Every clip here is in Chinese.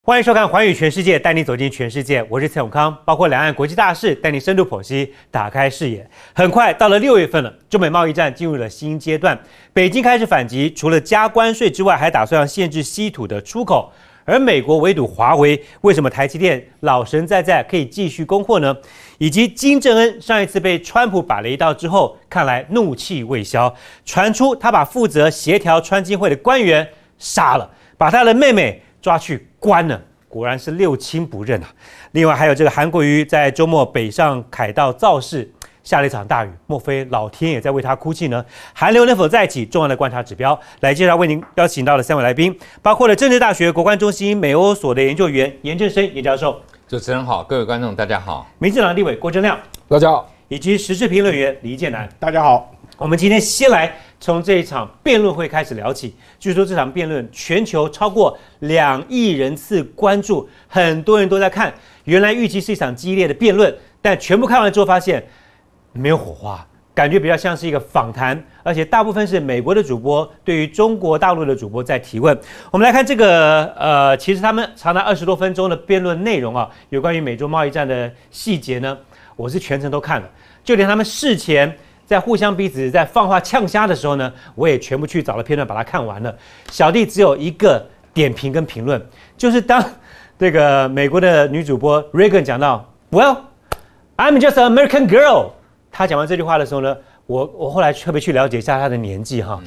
欢迎收看《寰宇全世界》，带你走进全世界。我是蔡永康，包括两岸国际大事，带你深度剖析，打开视野。很快到了6月份了，中美贸易战进入了新阶段，北京开始反击，除了加关税之外，还打算要限制稀土的出口。而美国围堵华为，为什么台积电老神在在可以继续供货呢？以及金正恩上一次被川普摆了一道之后，看来怒气未消，传出他把负责协调川金会的官员杀了，把他的妹妹抓去关了，果然是六亲不认啊！另外还有这个韩国瑜在周末北上凯道造势，下了一场大雨，莫非老天也在为他哭泣呢？寒流能否再起？重要的观察指标，来介绍为您邀请到的3位来宾，包括了政治大学国关中心美欧所的研究员严正声严教授。 主持人好，各位观众大家好。 民进党立委郭正亮， 大家好。 以及时事评论员李建南， 大家好。 我们今天先来从这一场辩论会开始聊起。据说这场辩论全球超过2亿人次关注，很多人都在看。原来预期是一场激烈的辩论，但全部看完之后发现没有火花，感觉比较像是一个访谈，而且大部分是美国的主播对于中国大陆的主播在提问。我们来看这个其实他们长达20多分钟的辩论内容啊，有关于美中贸易战的细节呢，我是全程都看了，就连他们事前在互相彼此在放话呛虾的时候呢，我也全部去找了片段把它看完了。小弟只有一个点评跟评论，就是当这个美国的女主播 Reagan 讲到 Well, I'm just an American girl， 她讲完这句话的时候呢，我后来特别去了解一下她的年纪哈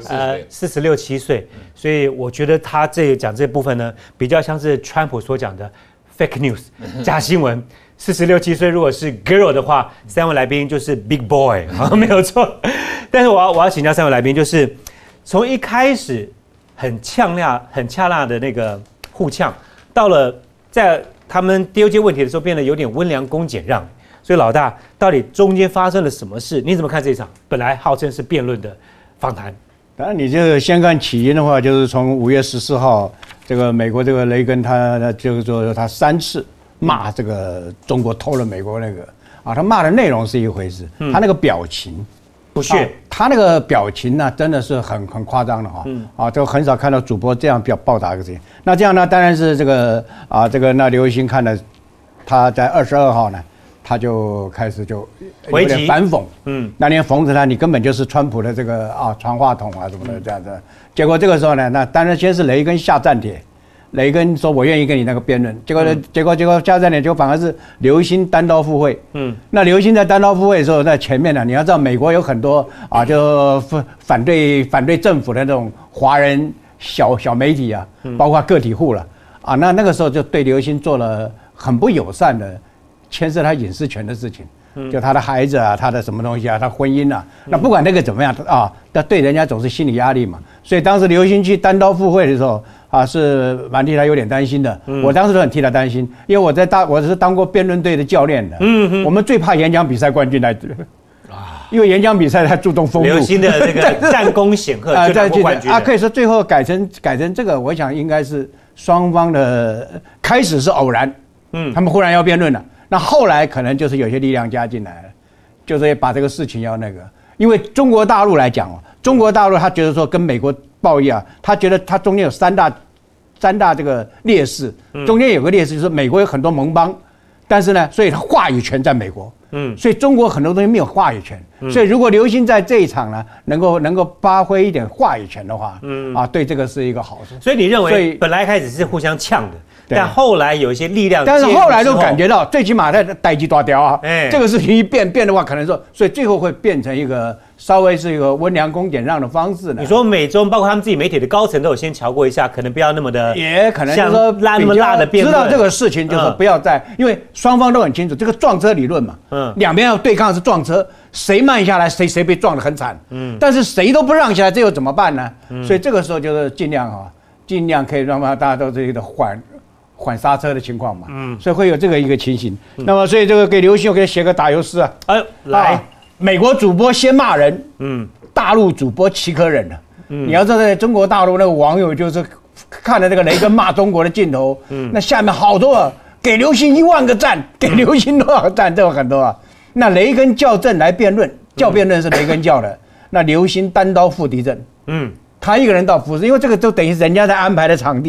，46、7岁，所以我觉得她讲这部分呢，比较像是川普所讲的 fake news 假新闻。46、7岁，如果是 girl 的话，3位来宾就是 big boy 啊，没有错。但是我要请教3位来宾，就是从一开始很呛辣的那个互呛，到了在他们丢接问题的时候，变得有点温良恭俭让。所以老大，到底中间发生了什么事？你怎么看这场本来号称是辩论的访谈？ 当然，你这个先看起因的话，就是从5月14号，这个美国这个雷根他就是说他3次骂这个中国偷了美国那个啊，他骂的内容是一回事，他那个表情不屑， 他那个表情呢，真的是很夸张的哈，都很少看到主播这样报答一个事情。那这样呢，当然是这个那刘星看了，他在22号呢，他就开始就有点反讽，那你讽刺他，你根本就是川普的这个传话筒啊什么的这样子。结果这个时候呢，那当然先是雷根下战帖。雷根说：“我愿意跟你那个辩论。”结果下战帖，结果反而是刘星单刀赴会。那刘星在单刀赴会的时候，在前面呢，你要知道，美国有很多就反对政府的那种华人小媒体啊，包括个体户了那个时候就对刘星做了很不友善的，牵涉他隐私权的事情。就他的孩子啊，他的什么东西啊，他婚姻啊，那不管那个怎么样那对人家总是心理压力嘛。所以当时刘星去单刀赴会的时候是蛮替他有点担心的。我当时都很替他担心，因为我是当过辩论队的教练的。我们最怕演讲比赛冠军来因为演讲比赛他注重风度。 刘星的这个战功显赫，就拿过冠军可以说最后改成这个，我想应该是双方的开始是偶然，他们忽然要辩论了。那后来可能就是有些力量加进来了，就是把这个事情要那个，因为中国大陆来讲中国大陆他觉得说跟美国贸易他觉得他中间有三大这个劣势，中间有个劣势就是美国有很多盟邦，但是呢，所以他话语权在美国，所以中国很多东西没有话语权，所以如果刘星在这一场呢，能够发挥一点话语权的话，对这个是一一个好事。 所以你认为本来开始是互相呛的？但后来有一些力量， 但是后来都感觉到，最起码在代际大雕这个事情一变的话，可能说，所以最后会变成一个稍微是一个温良恭俭让的方式呢。 你说美中包括他们自己媒体的高层都有先瞧过一下，可能不要那么的， 也可能就是说拉那么辣的辩论， 知道这个事情就是不要再，因为双方都很清楚这个撞车理论嘛，两边要对抗是撞车，谁慢下来谁被撞得很惨，但是谁都不让下来，这又怎么办呢？所以这个时候就是尽量可以让大家都这个缓刹车的情况嘛，所以会有这个一个情形。那么，所以这个给刘星，我给他写个打油诗来，美国主播先骂人，大陆主播岂可忍呢？你要知道，在中国大陆那个网友就是看了这个雷根骂中国的镜头，那下面好多给刘星1万个赞，给刘星多少个赞，这有很多那雷根叫阵来辩论，叫辩论是雷根叫的，那刘星单刀赴敌阵，他一个人到赴，因为这个都等于人家在安排的场地。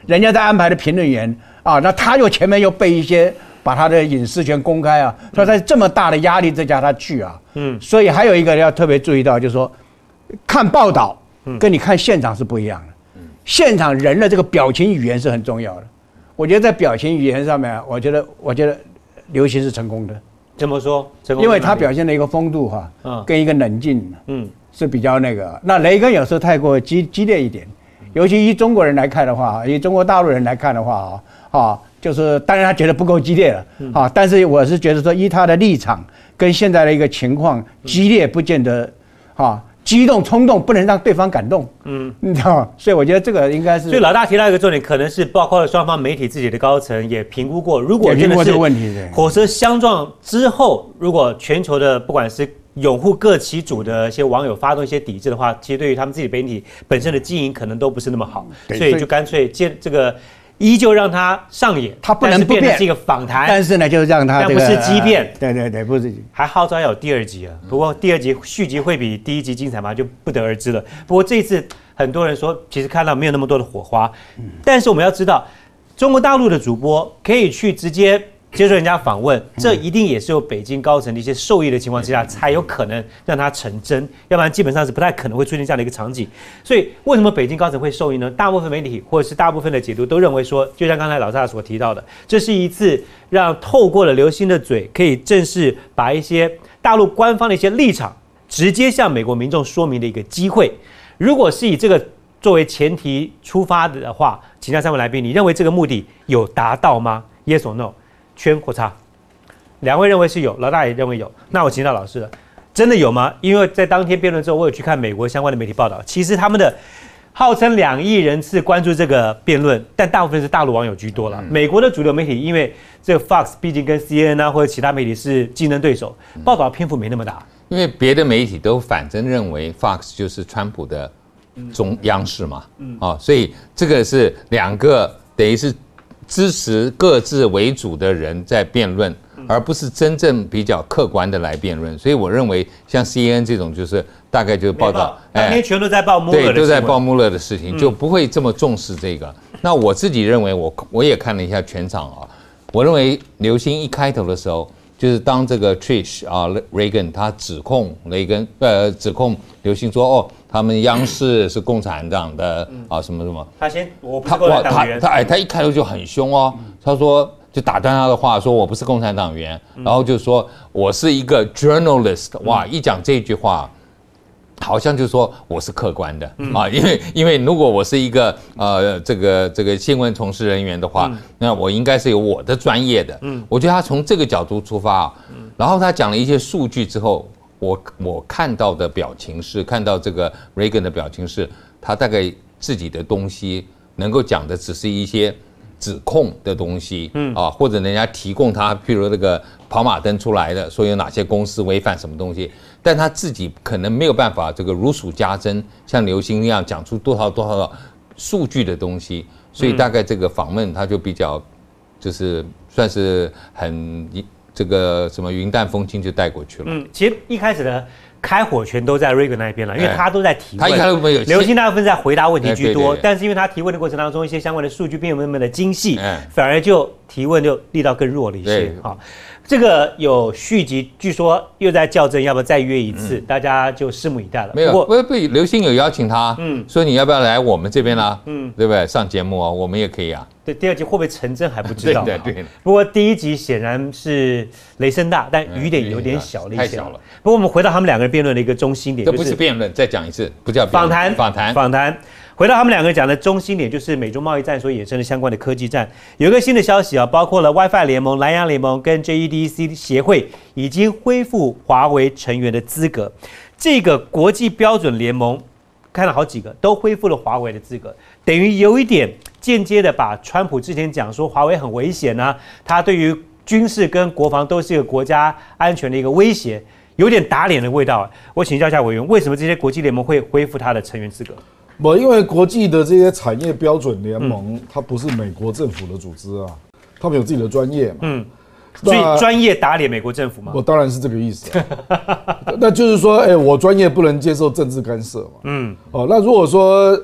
人家在安排的评论员啊，那他又前面又被一些把他的隐私权公开啊，所以在这么大的压力之下他去啊，所以还有一个要特别注意到，就是说看报道跟你看现场是不一样的，现场人的这个表情语言是很重要的。我觉得在表情语言上面，我觉得刘星是成功的。 怎么说？ 因为他表现的一个风度跟一个冷静，是比较那个。那雷根有时候太过激烈一点，尤其以中国人来看的话，以中国大陆人来看的话就是当然他觉得不够激烈了但是我是觉得说，依他的立场跟现在的一个情况，激烈不见得激动冲动不能让对方感动，你知道吗？所以我觉得这个应该是。 所以老大提到一个重点，可能是包括了双方媒体自己的高层也评估过，如果真的是火车相撞之后，如果全球的不管是拥护各旗主的一些网友发动一些抵制的话，其实对于他们自己媒体本身的经营可能都不是那么好，所以就干脆这个。依旧让他上演， 他不能不变， 是一个访谈， 但是呢，就让他但不是激辩， 对，不是， 还号召要有第二集啊。不过第二集续集会比第一集精彩吗？就不得而知了。不过这一次很多人说，其实看到没有那么多的火花，但是我们要知道，中国大陆的主播可以去直接接受人家访问，这一定也是有北京高层的一些授意的情况之下，才有可能让它成真，要不然基本上是不太可能会出现这样的一个场景。所以为什么北京高层会授意呢？大部分媒体或者是大部分的解读都认为说，就像刚才老大所提到的，这是一次让透过了刘星的嘴，可以正式把一些大陆官方的一些立场直接向美国民众说明的一个机会。如果是以这个作为前提出发的话，请教三位来宾，你认为这个目的有达到吗 ？Yes or no？圈或叉，两位认为是有，老大也认为有。那我请教老师了，真的有吗？因为在当天辩论之后，我有去看美国相关的媒体报道，其实他们的号称2亿人次关注这个辩论，但大部分是大陆网友居多了。美国的主流媒体，因为这个 Fox 毕竟跟 CNN 啊或者其他媒体是竞争对手，报道篇幅没那么大。 因为别的媒体都反正认为 Fox 就是川普的央视嘛，所以这个是两个等于是。支持各自为主的人在辩论，而不是真正比较客观的来辩论。所以我认为像 CNN 这种，就是大概就是报道， 当天全都在报穆勒的， 对，都在报穆勒的事情，就不会这么重视这个。那我自己认为，我也看了一下全场我认为刘星一开头的时候，就是当这个 Trish Reagan 他指控刘星说他们央视是共产党的什么什么， 我不是共产党员， 他一开头就很凶他说就打断他的话，说我不是共产党员，然后就说我是一个 journalist， 一讲这句话。好像就是说我是客观的因为如果我是一个这个新闻从事人员的话，那我应该是有我的专业的。我觉得他从这个角度出发然后他讲了一些数据之后，我看到的表情是看到这个 Reagan 的表情是，他大概自己的东西能够讲的只是一些指控的东西或者人家提供他，譬如那个跑马灯出来的，说有哪些公司违反什么东西。但他自己可能没有办法这个如数家珍，像刘星那样讲出多少数据的东西，所以大概这个访问他就比较就是算是很这个什么云淡风轻就带过去了。 其实一开始的开火权都在 Reagan 那一边了，因为他都在提问， 他一开始没有， 刘星大部分在回答问题居多，但是因为他提问的过程当中，一些相关的数据并没有那么的精细，反而就提问就力道更弱了一些这个有续集，据说又在校正，要不要再约一次？大家就拭目以待了。 没有，不，刘星有邀请他，说你要不要来我们这边啦？对不对？上节目我们也可以啊。 对，第二集会不会成真还不知道。 对。 不过第一集显然是雷声大，但雨点有点小了一些。 太小了。 不过我们回到他们两个人辩论的一个中心点， 这不是辩论，再讲一次，不叫访谈。 访谈。 回到他们两个讲的中心点，就是美中贸易战所衍生的相关的科技战。有一个新的消息包括了 WiFi 联盟、蓝牙联盟跟 JEDC 协会已经恢复华为成员的资格。这个国际标准联盟看了好几个，都恢复了华为的资格，等于有一点间接的把川普之前讲说华为很危险他对于军事跟国防都是一个国家安全的一个威胁，有点打脸的味道。我请教一下委员，为什么这些国际联盟会恢复他的成员资格？ 因为国际的这些产业标准联盟，它不是美国政府的组织他们有自己的专业嘛。 所以专业打脸美国政府吗？ 我当然是这个意思那就是说，我专业不能接受政治干涉嘛。那如果说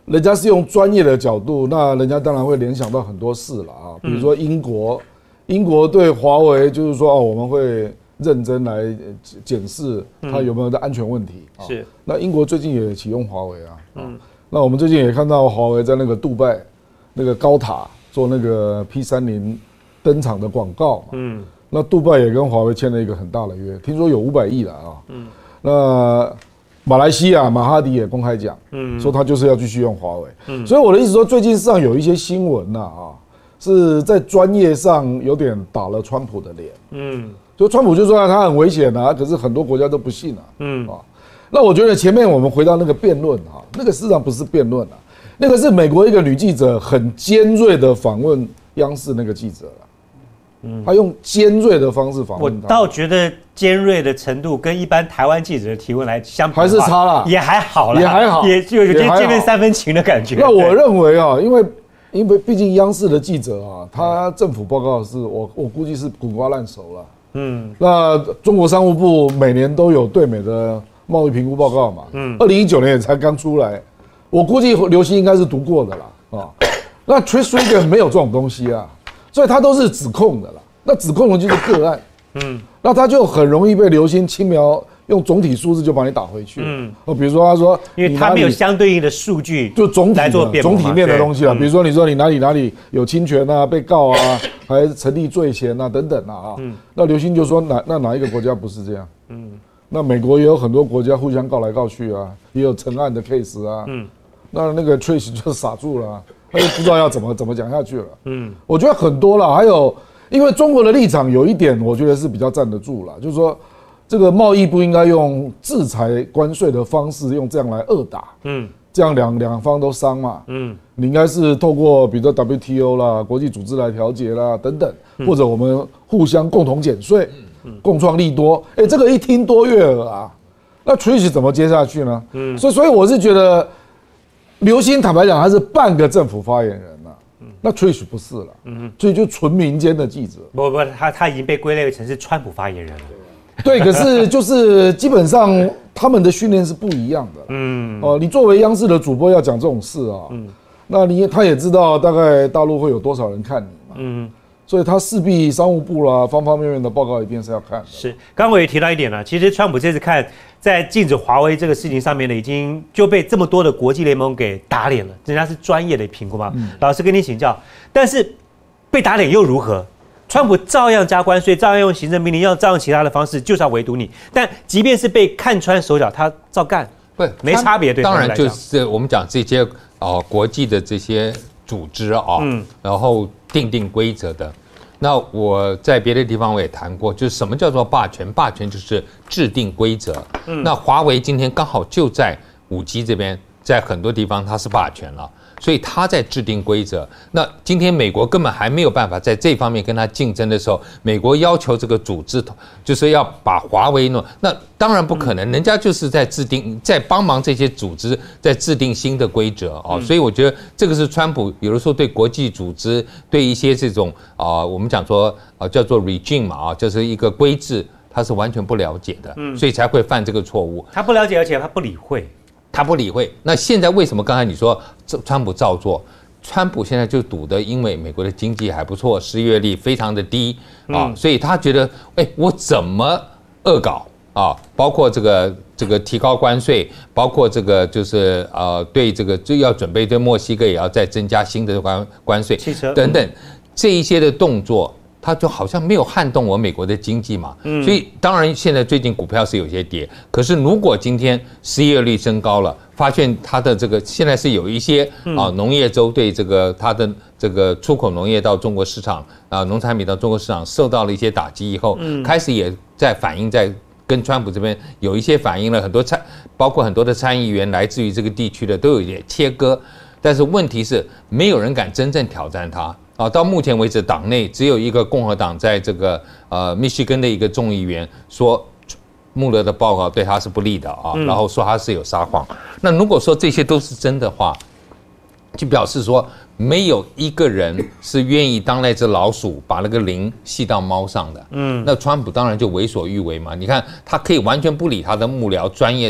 人家是用专业的角度，那人家当然会联想到很多事了啊，比如说英国对华为就是说我们会认真来检视它有没有的安全问题啊。 是， 那英国最近也启用华为啊，那我们最近也看到华为在那个杜拜那个高塔做那个 P30登场的广告嘛，那杜拜也跟华为签了一个很大的约，听说有500亿了啊，那马来西亚马哈迪也公开讲，说他就是要继续用华为，所以我的意思说，最近市场有一些新闻呐是在专业上有点打了川普的脸，就川普就说他很危险啊，可是很多国家都不信啊，那我觉得前面我们回到那个辩论那个事实上不是辩论那个是美国一个女记者很尖锐的访问央视那个记者他用尖锐的方式访问他。 我倒觉得尖锐的程度跟一般台湾记者的提问来相比， 还是差啦， 也还好啦， 也还好， 也就有些见面3分情的感觉。 那我认为因为毕竟央视的记者他政府报告是我估计是滚瓜烂熟了。那中国商务部每年都有对美的贸易评估报告嘛，2019年也才刚出来，我估计刘希应该是读过的啦那 Trish Regan 没有这种东西啊，所以他都是指控的啦。那指控的就是个案，那他就很容易被刘星轻描用总体数字就把你打回去。比如说他说， 因为他没有相对应的数据， 就总体来做辩驳总体面的东西比如说你说你哪里有侵权啊，被告啊，还成立罪嫌啊等等那刘星就说哪一个国家不是这样？那美国也有很多国家互相告来告去啊，也有成案的 case 啊。那个 Trish 就傻住了他就不知道要怎么讲下去了。我觉得很多了，还有。因为中国的立场有一点，我觉得是比较站得住了，就是说，这个贸易不应该用制裁关税的方式，用这样来恶打，这样两方都伤嘛，你应该是透过比如说 WTO 啦、国际组织来调节啦等等，或者我们互相共同减税，共创利多，这个一听多悦耳啊，那 Trish 怎么接下去呢？所以我是觉得，刘星坦白讲，他是半个政府发言人。那 Trish 不是了，所以就纯民间的记者。 不，他已经被归类成是川普发言人了。 对，可是就是基本上他们的训练是不一样的。你作为央视的主播要讲这种事那他也知道大概大陆会有多少人看你嘛。所以他势必商务部啦方方面面的报告一定是要看的。 是，刚刚我也提到一点了，其实川普这次看在禁止华为这个事情上面呢，已经就被这么多的国际联盟给打脸了，人家是专业的评估嘛。老师跟你请教，但是被打脸又如何？川普照样加关税，照样用行政命令，照样其他的方式，就是要围堵你。但即便是被看穿手脚，他照干， 不没差别。对， 当然就是我们讲这些国际的这些组织然后定规则的。那我在别的地方我也谈过，就是什么叫做霸权？霸权就是制定规则。那华为今天刚好就在5G 这边，在很多地方它是霸权了，所以它在制定规则。那今天美国根本还没有办法在这方面跟它竞争的时候，美国要求这个组织就是要把华为弄，那当然不可能，人家就是在制定，在帮忙这些组织在制定新的规则所以我觉得这个是川普有的时候对国际组织，对一些这种我们讲说叫做 regime 嘛就是一个规制，他是完全不了解的，所以才会犯这个错误。 他不了解，而且他不理会。 他不理会。那现在为什么刚才你说川普照做？川普现在就赌的，因为美国的经济还不错，失业率非常的低所以他觉得，我怎么恶搞包括这个提高关税，包括这个就是对这个就要准备对墨西哥也要再增加新的关税， 汽车等等这一些的动作。它就好像没有撼动我美国的经济嘛，所以当然现在最近股票是有些跌，可是如果今天失业率升高了，发现它的这个现在是有一些农业州对这个它的这个出口农业到中国市场农产品到中国市场受到了一些打击以后，开始也在反映在跟川普这边有一些反映了很多包括很多的参议员来自于这个地区的都有一点切割，但是问题是没有人敢真正挑战它。到目前为止，党内只有一个共和党在这个密西根的一个众议员说，穆勒的报告对他是不利的然后说他是有撒谎。那如果说这些都是真的话，就表示说没有一个人是愿意当那只老鼠，把那个铃系到猫上的。那川普当然就为所欲为嘛。你看他可以完全不理他的幕僚专业的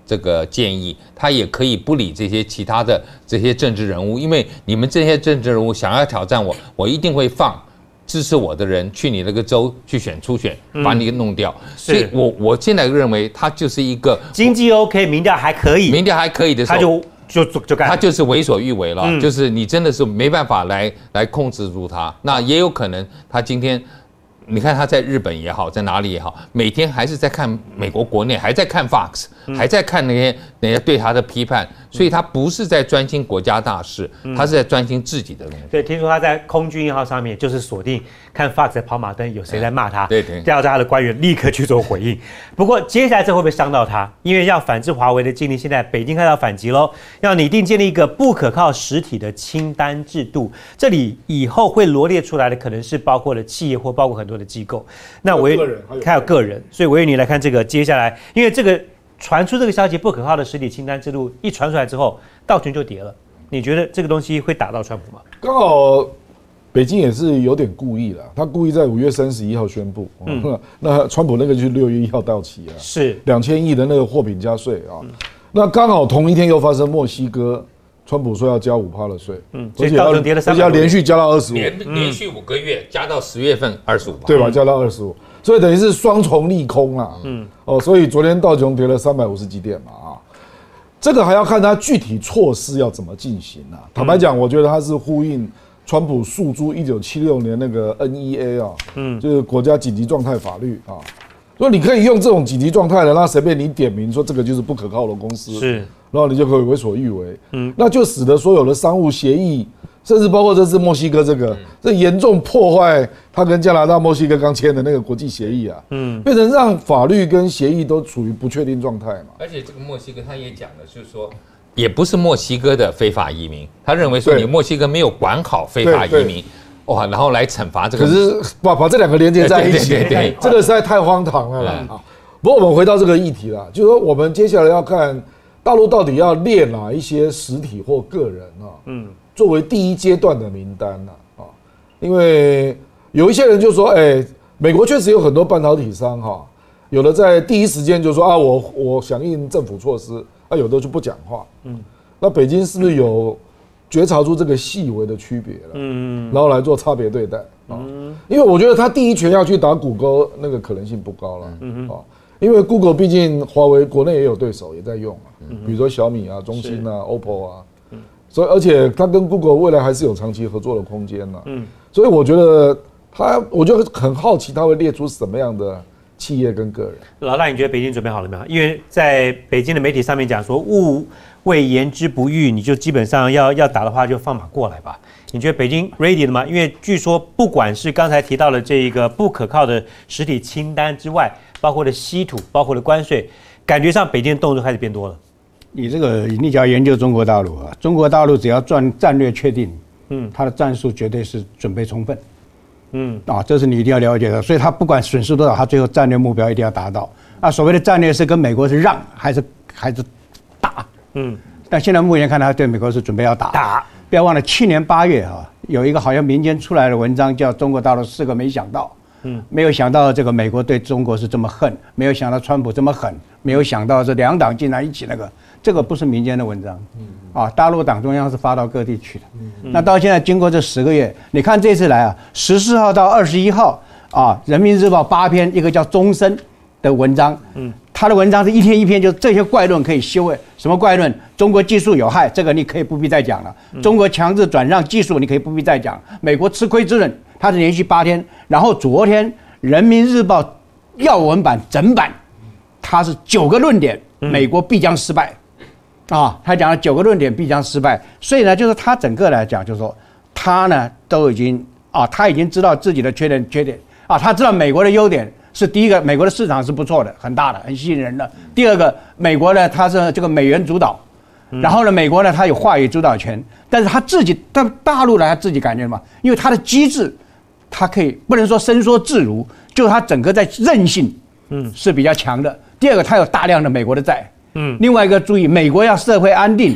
这个建议，他也可以不理这些其他的这些政治人物，因为你们这些政治人物想要挑战我，我一定会放支持我的人去你那个州去初选，把你给弄掉。所以我现在认为他就是一个经济 OK， 民调还可以， 民调还可以的时候， 就干， 他就是为所欲为了，就是你真的是没办法来控制住他。那也有可能他今天。你看他在日本也好，在哪里也好，每天还是在看美国国内，还在看 Fox，还在看那些对他的批判，所以他不是在专心国家大事，他是在专心自己的东西。 对，听说他在空军1号上面就是锁定看 Fox 的跑马灯，有谁在骂他， 对， 调查他的官员立刻去做回应。不过接下来这会不会伤到他？因为要反制华为的禁令，现在北京开始反击喽，要拟定建立一个不可靠实体的清单制度。这里以后会罗列出来的可能是包括了企业或包括很多的机构。那还有个人，所以我愿你来看这个接下来，因为这个传出这个消息不可靠的实体清单制度一传出来之后，道琼就跌了。你觉得这个东西会打到川普吗？ 刚好北京也是有点故意了，他故意在5月31号宣布，那川普那个就是6月1号到期了， 是 2000亿的那个货品加税啊，那刚好同一天又发生墨西哥。川普说要加5%的税， 所以道琼跌了3%， 而且要连续加到25%， 连续5个月加到10月份25%， 对吧？加到25%，所以等于是双重利空啊。所以昨天道琼跌了350几点嘛啊，这个还要看它具体措施要怎么进行啊。坦白讲，我觉得它是呼应川普诉诸1976年那个 NEA 啊，就是国家紧急状态法律啊。所以你可以用这种紧急状态的，那随便你点名说这个就是不可靠的公司， 是， 然后你就可以为所欲为，那就使得所有的商务协议，甚至包括这次墨西哥这严重破坏他跟加拿大、墨西哥刚签的那个国际协议啊，变成让法律跟协议都处于不确定状态嘛。 而且这个墨西哥他也讲了，就是说。也不是墨西哥的非法移民，他认为说你墨西哥没有管好非法移民，哇，然后来惩罚这个。 可是把这两个连接在一起，对，这个实在太荒唐了啦。不过我们回到这个议题啦，就是说我们接下来要看大陆到底要列哪一些实体或个人啊，作为第一阶段的名单啊，因为有一些人就说，美国确实有很多半导体商哈，有的在第一时间就说啊，我响应政府措施。有的就不讲话，那北京是不是有觉察出这个细微的区别了？然后来做差别对待啊？因为我觉得他第一拳要去打谷歌那个可能性不高了，因为 Google 毕竟华为国内也有对手也在用啊，比如说小米啊、中兴啊、OPPO 啊，所以而且他跟 Google 未来还是有长期合作的空间呢。所以我觉得我就很好奇他会列出什么样的。企业跟个人， 老大，你觉得北京准备好了没有？因为在北京的媒体上面讲说，勿谓言之不预，你就基本上要打的话，就放马过来吧。你觉得北京 ready 了吗？因为据说，不管是刚才提到的这个不可靠的实体清单之外，包括了稀土，包括了关税，感觉上北京的动作开始变多了。 你只要研究中国大陆啊，中国大陆只要战略确定，它的战术绝对是准备充分。这是你一定要了解的，所以他不管损失多少，他最后战略目标一定要达到。所谓的战略是跟美国是让还是打？但现在目前看他对美国是准备要打。不要忘了去年8月有一个好像民间出来的文章叫《中国大陆4个没想到》，没有想到这个美国对中国是这么恨，没有想到川普这么狠，没有想到这两党竟然一起这个不是民间的文章。大陆党中央是发到各地去的。那到现在经过这10个月，你看这次来14号到21号人民日报8篇，一个叫终身的文章，他的文章是一天一篇，就这些怪论可以修。什么怪论？中国技术有害，这个你可以不必再讲了。中国强制转让技术，你可以不必再讲。美国吃亏之论，它是连续8天。然后昨天人民日报要闻版整版，它是9个论点，美国必将失败。他讲了9个论点必将失败，所以呢，就是他整个来讲，就是说他呢都已经他已经知道自己的缺点他知道美国的优点是第一个，美国的市场是不错的，很大的，很吸引人的。第二个，美国呢它是这个美元主导，然后呢，美国呢它有话语主导权，但是他自己到大陆来，他自己感觉嘛，因为他的机制，他可以不能说伸缩自如，就是他整个在韧性是比较强的。第二个，他有大量的美国的债。另外一个注意，美国要社会安定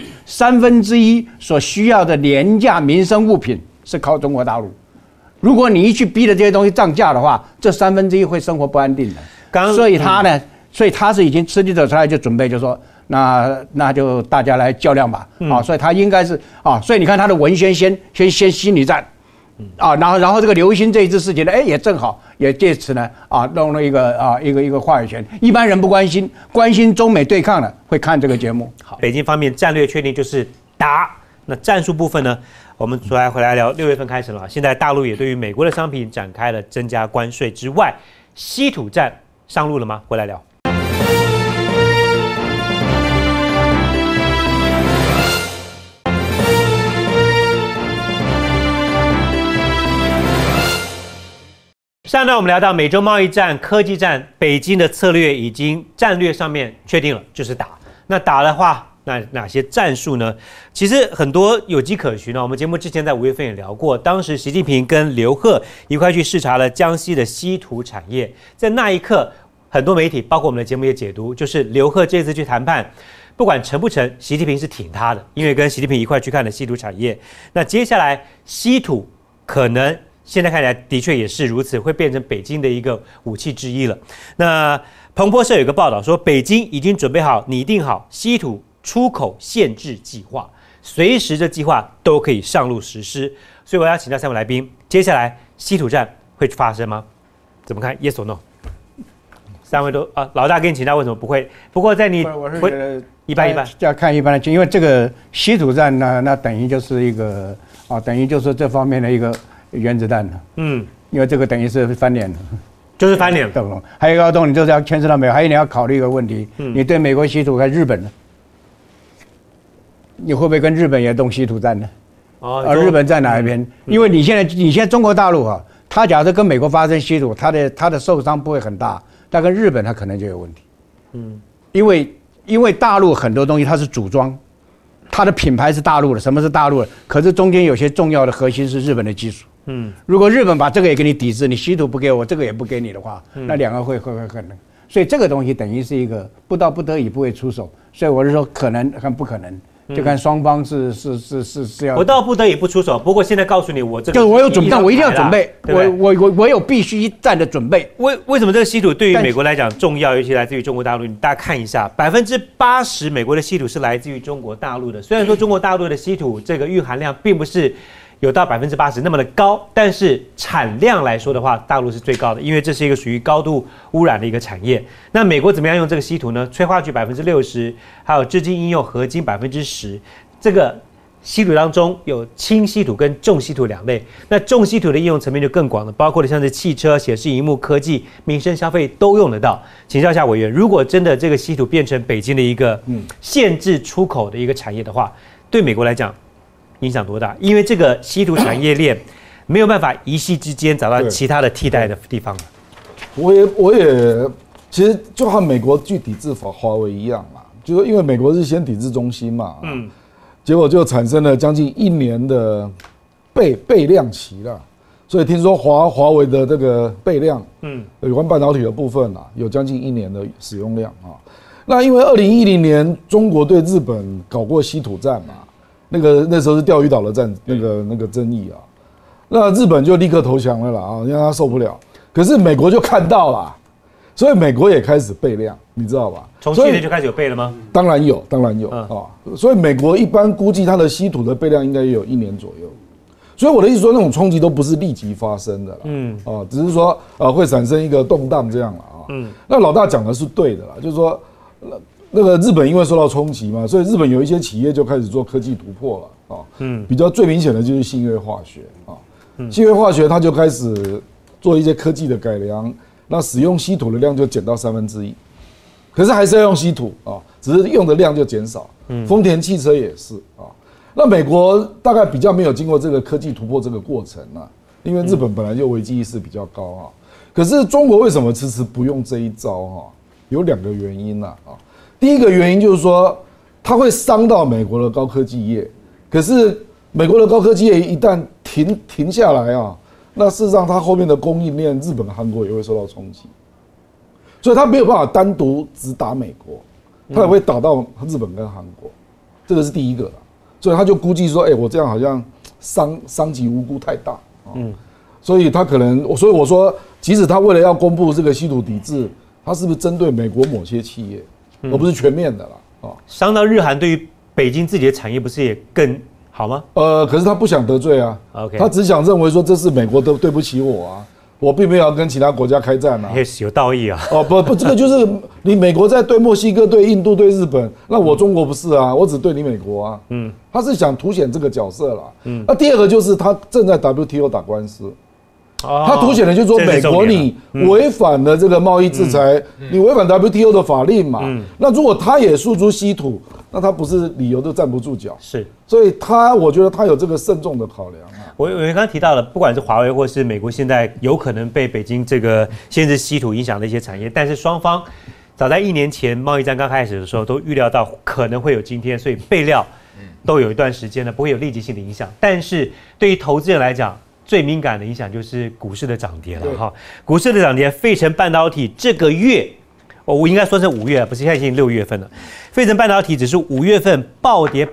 ，1/3所需要的廉价民生物品是靠中国大陆。如果你一去逼着这些东西涨价的话，这1/3会生活不安定的。所以他是已经吃力的出来就准备，就说那就大家来较量吧。所以他应该是所以你看他的文宣先心理战。然后这个刘星这一次事情呢，也正好也借此呢弄了一个话语权。一般人不关心中美对抗的会看这个节目。 好，北京方面战略确定就是打。那战术部分呢，我们回来聊。6月份开始了，现在大陆也对于美国的商品展开了增加关税之外，稀土战上路了吗？回来聊。上一段我们聊到美洲贸易战、科技战，北京的策略已经战略上面确定了，就是打。那打的话，那哪些战术呢？其实很多有迹可循呢。我们节目之前在5月份也聊过，当时习近平跟刘鹤一块去视察了江西的稀土产业，在那一刻，很多媒体包括我们的节目也解读，就是刘鹤这次去谈判，不管成不成，习近平是挺他的，因为跟习近平一块去看了稀土产业。那接下来稀土可能现在看起来的确也是如此，会变成北京的一个武器之一了。那彭博社有一个报道说，北京已经准备好、拟定好稀土出口限制计划，随时这计划都可以上路实施。所以我要请教3位来宾，接下来稀土战会发生吗？怎么看 ？Yes or no？ 3位都老大跟你请教为什么不会？不过在你我是觉得一般， 要看一般的情，因为这个稀土战呢，那等于就是一个等于就是这方面的一个原子弹了。因为这个等于是翻脸了。 就是翻脸。 懂。还有一个东西就是要牵涉到美国，还有你要考虑一个问题，你对美国稀土和日本呢？你会不会跟日本也动稀土战呢？日本在哪一边？因为你现在中国大陆它假设跟美国发生稀土，它的受伤不会很大，但跟日本它可能就有问题。因为大陆很多东西它是组装，它的品牌是大陆的，什么是大陆的？可是中间有些重要的核心是日本的技术。如果日本把这个也给你抵制，你稀土不给我，这个也不给你的话，那两个会很能。所以这个东西等于是一个不到不得已不会出手，所以我是说可能和不可能。就看双方是要不到不得已不出手。不过现在告诉你，我这个就是我有准备，我一定要准备，我有必须一战的准备。 为什么这个稀土对于美国来讲重要？尤其来自于中国大陆，你大家看一下，80%美国的稀土是来自于中国大陆的。虽然说中国大陆的稀土这个蕴含量并不是有到80%那么的高，但是产量来说的话，大陆是最高的，因为这是一个属于高度污染的一个产业。那美国怎么样用这个稀土呢？催化剂60%，还有至今应用合金10%。这个稀土当中有轻稀土跟重稀土两类。那重稀土的应用层面就更广了，包括的像是汽车、显示萤幕、科技、民生消费都用得到。请教一下委员，如果真的这个稀土变成北京的一个限制出口的一个产业的话，对美国来讲影响多大？因为这个稀土产业链没有办法一夕之间找到其他的替代的地方了。 我也其实就和美国去抵制华为一样嘛，就是因为美国是先抵制中兴嘛，结果就产生了将近1年的备量期了。所以听说华为的这个备量，有关半导体的部分有将近1年的使用量啊。那因为2010年中国对日本搞过稀土战嘛。那时候是钓鱼岛的那个争议那日本就立刻投降了啦因为他受不了。可是美国就看到了，所以美国也开始备量，你知道吧？ 从去年就开始有备了吗？ 当然有所以美国一般估计它的稀土的备量应该也有1年左右。所以我的意思说，那种冲击都不是立即发生的啦，只是说会产生一个动荡这样了那老大讲的是对的啦，就是说。那个日本因为受到冲击嘛，所以日本有一些企业就开始做科技突破了比较最明显的就是信越化学信越化学它就开始做一些科技的改良，那使用稀土的量就减到1/3，可是还是要用稀土只是用的量就减少。丰田汽车也是那美国大概比较没有经过这个科技突破这个过程因为日本本来就危机意识比较高可是中国为什么迟迟不用这一招有2个原因第一个原因就是说，它会伤到美国的高科技业。可是美国的高科技业一旦停下来那事实上它后面的供应链，日本、韩国也会受到冲击。所以它没有办法单独只打美国，它也会打到日本跟韩国。这个是第一个所以他就估计说，我这样好像伤及无辜太大所以他可能，所以我说，即使他为了要公布这个稀土抵制，他是不是针对美国某些企业？而不是全面的啦伤到日韩，对于北京自己的产业不是也更好吗？ 可是他不想得罪啊 ，OK， 他只想认为说这是美国都对不起我啊，我并没有要跟其他国家开战啊。 也是有道义啊。 不，这个就是你美国在对墨西哥、对印度、对日本，那我中国不是啊，我只对你美国啊。他是想凸显这个角色啦。那第二个就是他正在 WTO 打官司。他凸显的就是说，美国你违反了这个贸易制裁，你违反 WTO 的法令嘛。那如果他也诉诸稀土，那他不是理由都站不住脚。 是， 所以我觉得他有这个慎重的考量啊。 我刚刚提到了，不管是华为或是美国，现在有可能被北京这个限制稀土影响的一些产业，但是双方早在1年前贸易战刚开始的时候，都预料到可能会有今天，所以备料都有一段时间呢，不会有立即性的影响。但是对于投资人来讲，最敏感的影响就是股市的涨跌了哈。股市的涨跌，费城半导体这个月，我应该说是5月，不是现在已经6月份了。费城半导体指数5月份暴跌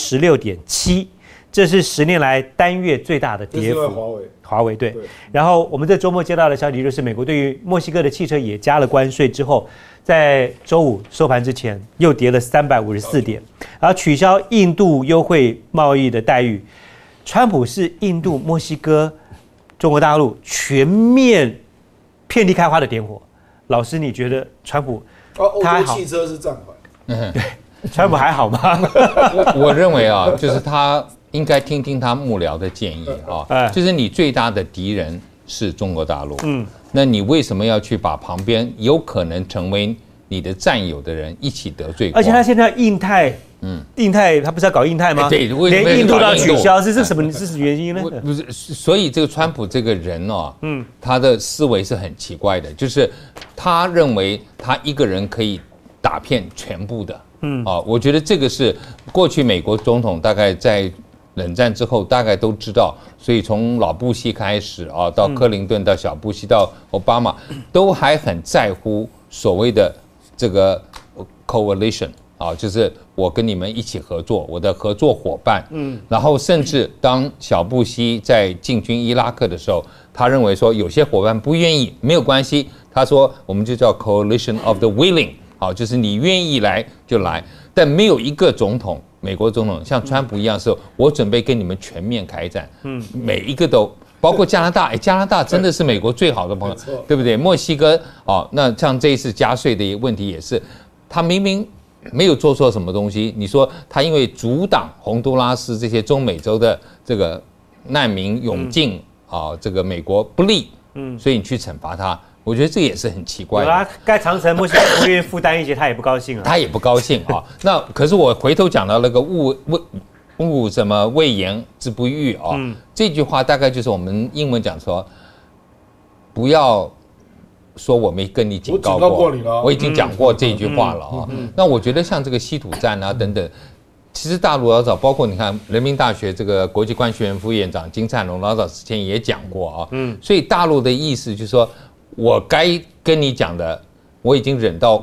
16.7%，这是10年来单月最大的跌幅。华为对。然后我们这周末接到的消息就是，美国对于墨西哥的汽车也加了关税之后，在周五收盘之前又跌了354点，然后取消印度优惠贸易的待遇。川普是印度、墨西哥、中国大陆全面遍地开花的点火。老师，你觉得川普他还好？ 汽车是暂缓。 对，川普还好吗？ 我认为啊，就是他应该听听他幕僚的建议啊，就是你最大的敌人是中国大陆，那你为什么要去把旁边有可能成为你的战友的人一起得罪光？ 而且他现在印太。印太他不是要搞印太吗？ 对， 连印度都要取消，是什么？这是原因呢？ 不是，所以这个川普这个人哦，他的思维是很奇怪的，就是他认为他一个人可以打遍全部的，我觉得这个是过去美国总统大概在冷战之后大概都知道，所以从老布希开始啊，到克林顿，到小布希，到奥巴马，都还很在乎所谓的这个 coalition。就是我跟你们一起合作，我的合作伙伴。然后甚至当小布希在进军伊拉克的时候，他认为说有些伙伴不愿意，没有关系。他说我们就叫 coalition of the willing， 就是你愿意来就来，但没有一个总统，美国总统像川普一样是，我准备跟你们全面开战。每一个都。包括加拿大，加拿大真的是美国最好的朋友，对不对？墨西哥，那像这一次加税的问题也是，他明明没有做错什么东西，你说他因为阻挡洪都拉斯这些中美洲的这个难民涌进这个美国不利，所以你去惩罚他，我觉得这也是很奇怪的。 他该长城墨西哥不愿意负担一些，他也不高兴啊。 他也不高兴啊。那可是我回头讲到那个勿什么畏言之不预啊，这句话大概就是我们英文讲说，不要说我没跟你警告过你了， 我已经讲过这句话了啊。那我觉得像这个稀土战啊等等，其实大陆老早包括你看人民大学这个国际关系院副院长金灿荣老早之前也讲过啊。所以大陆的意思就是说，我该跟你讲的，我已经忍到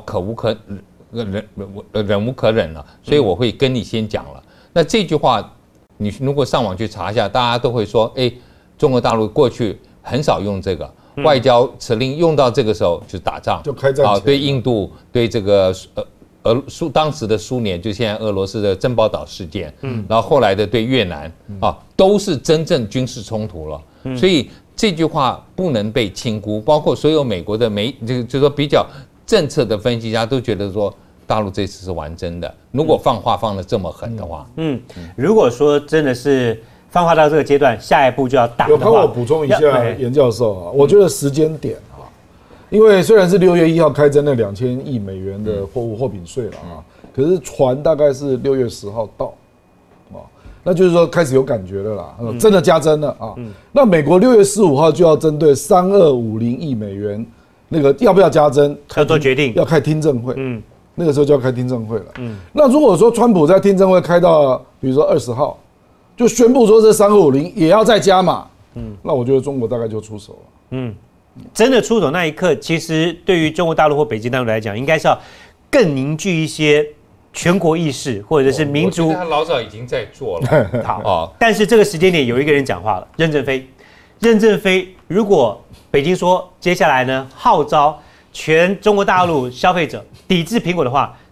忍无可忍了，所以我会跟你先讲了。那这句话，你如果上网去查一下，大家都会说，中国大陆过去很少用这个外交辞令，用到这个时候就打仗， 就开战。 对印度，对这个当时的苏联，就现在俄罗斯的珍宝岛事件，然后后来的对越南都是真正军事冲突了。所以这句话不能被轻估，包括所有美国的就是说比较政策的分析家都觉得说，大陆这次是玩真的。如果放话放得这么狠的话， 如果说真的是放话到这个阶段，下一步就要打的话， 有帮我补充一下，严教授我觉得时间点因为虽然是6月1号开征那2000亿美元的货物货品税了可是船大概是6月10号到那就是说开始有感觉了啦，真的加征了那美国6月15号就要针对3250亿美元那个要不要加征要做决定， 要开听证会。那个时候就要开听证会了。那如果说川普在听证会开到比如说20号，就宣布说这3250也要再加码，那我觉得中国大概就出手了。 真的出手那一刻，其实对于中国大陆或北京大陆来讲，应该是要更凝聚一些全国意识，或者是民族。 他老早已经在做了。 好，但是这个时间点有一个人讲话了，任正非。任正非，如果北京说接下来呢号召全中国大陆消费者抵制苹果的话，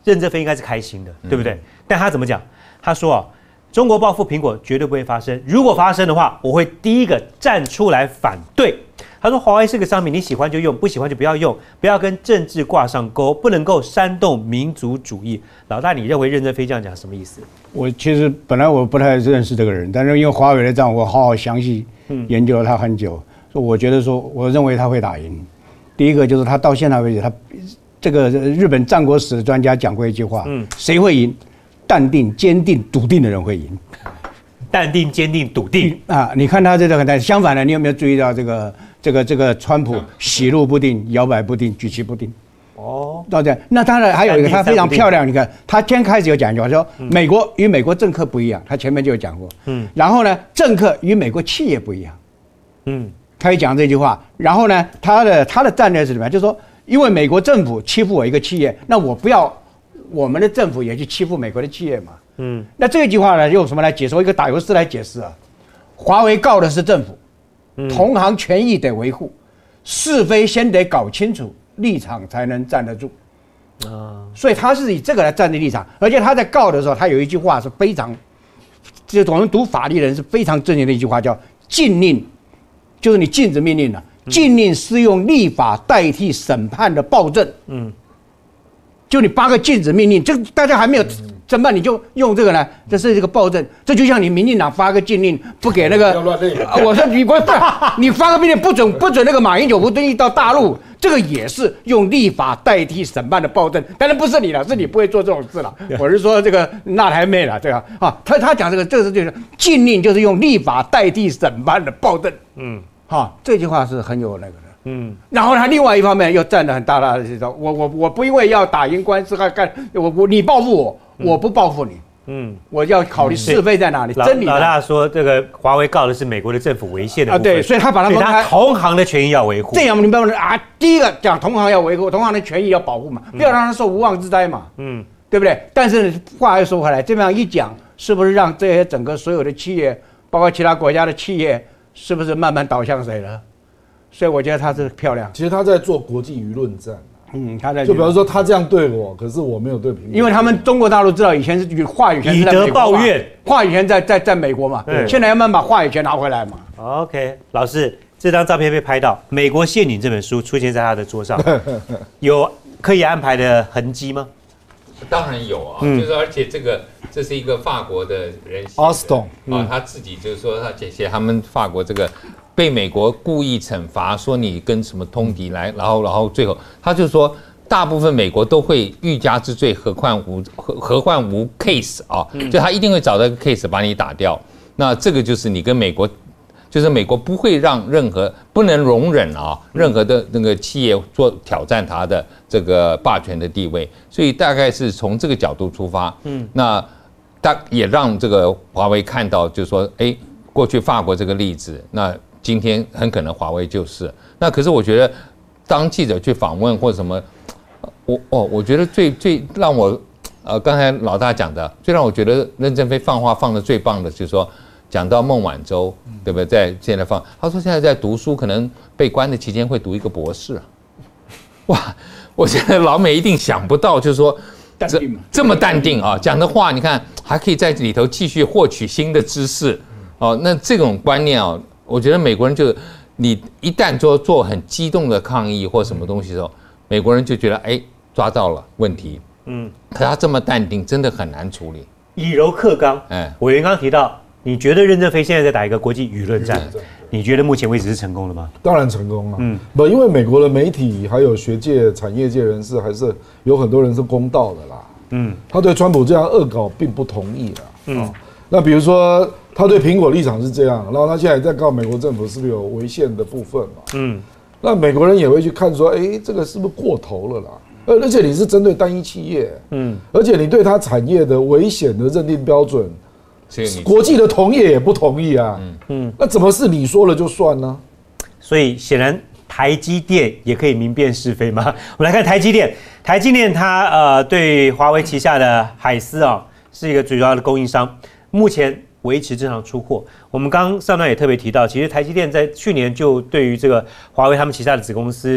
任正非应该是开心的，对不对？但他怎么讲？他说啊，中国报复苹果绝对不会发生，如果发生的话，我会第一个站出来反对。他说，华为是个商品，你喜欢就用，不喜欢就不要用，不要跟政治挂上钩，不能够煽动民族主义。老大，你认为任正非这样讲什么意思？ 我其实本来我不太认识这个人，但是因为华为的账，我好好详细研究了他很久，所以我觉得说，我认为他会打赢。第一个就是他到现在为止，他这个日本战国史的专家讲过一句话，谁会赢？淡定、坚定、笃定的人会赢。 淡定、坚定、笃定啊！你看他这个很相反的，你有没有注意到这个川普喜怒不定、摇摆不定、举棋不定？哦，到这，那当然还有一个，他非常漂亮。你看，他先开始有讲过，说美国与美国政客不一样，他前面就有讲过。然后呢，政客与美国企业不一样。他也讲这句话。然后呢，他的战略是什么？就是说，因为美国政府欺负我一个企业，那我不要我们的政府也去欺负美国的企业嘛。那这句话呢，用什么来解释？一个打油诗来解释啊。华为告的是政府，同行权益得维护，是非先得搞清楚，立场才能站得住。所以他是以这个来站立立场，而且他在告的时候，他有一句话是非常，就是我们读法律的人是非常正确的一句话，叫禁令，就是你禁止命令了，禁令是用立法代替审判的暴政。就你发个禁止命令，这大家还没有怎么办？你就用这个呢？这是一个暴政，这就像你民进党发个禁令，不给那个，我说你不是你发个命令不准那个马英九不愿意到大陆，这个也是用立法代替审判的暴政。当然不是你了，是你不会做这种事了。我是说这个那台妹了，对吧？啊，他讲这个是就是禁令，就是用立法代替审判的暴政。这句话是很有那个。然后他另外一方面又站得很大的是说，我不因为要打赢官司干你报复我，我不报复你，我要考虑是非在哪里，真理。老大说这个华为告的是美国的政府违宪的部分， 对，所以他把他分开， 同行的权益要维护。 这样你不要啊，第一个讲同行要维护，同行的权益要保护嘛，不要让他受无妄之灾嘛，对不对？但是话又说回来，这样一讲，是不是让这些整个所有的企业，包括其他国家的企业，是不是慢慢倒向谁了？所以我觉得他是漂亮。 其实他在做国际舆论战。 他在就比如说他这样对我，可是我没有对苹果。 因为他们中国大陆知道以前是话语权以德报怨， 话语权在美国嘛，现在要慢慢把话语权拿回来嘛。 OK， 老师，这张照片被拍到，《美国陷阱》这本书出现在他的桌上，有刻意安排的痕迹吗？ 当然有啊，就是而且这是一个法国的人写的 Austin 啊，他自己就是说他写他们法国这个被美国故意惩罚，说你跟什么通敌来，然后最后他就说大部分美国都会欲加之罪，何患无 case 啊，就他一定会找到一个 case 把你打掉。那这个就是你跟美国。就是美国不会让不能容忍啊任何的那个企业做挑战它的这个霸权的地位，所以大概是从这个角度出发，那也让这个华为看到，就是说，过去法国这个例子，那今天很可能华为就是。那可是我觉得，当记者去访问或者什么，我觉得最让我刚才老大讲的，最让我觉得任正非放话放的最棒的，就是说。讲到孟晚舟，对不对？在现在他说现在在读书，可能被关的期间会读一个博士啊。哇，我觉得老美一定想不到，就是说这么淡定啊，讲的话，你看还可以在里头继续获取新的知识哦。那这种观念啊，我觉得美国人就你一旦做很激动的抗议或什么东西的时候，美国人就觉得抓到了问题，可他这么淡定，真的很难处理。 以柔克刚，委员刚提到。你觉得任正非现在在打一个国际舆论战？你觉得目前为止是成功了吗？ 当然成功了。因为美国的媒体还有学界、产业界人士，还是有很多人是公道的啦。他对川普这样恶搞并不同意啦。那比如说他对苹果立场是这样，然后他现在在告美国政府是不是有违宪的部分嘛？那美国人也会去看说，这个是不是过头了啦？而且你是针对单一企业，而且你对他产业的危险的认定标准。国际的同业也不同意啊，那怎么是你说了就算呢？ 所以显然台积电也可以明辨是非吗？我们来看台积电，它对华为旗下的海思是一个主要的供应商，目前维持正常出货。我们刚上段也特别提到，其实台积电在去年就对于这个华为他们旗下的子公司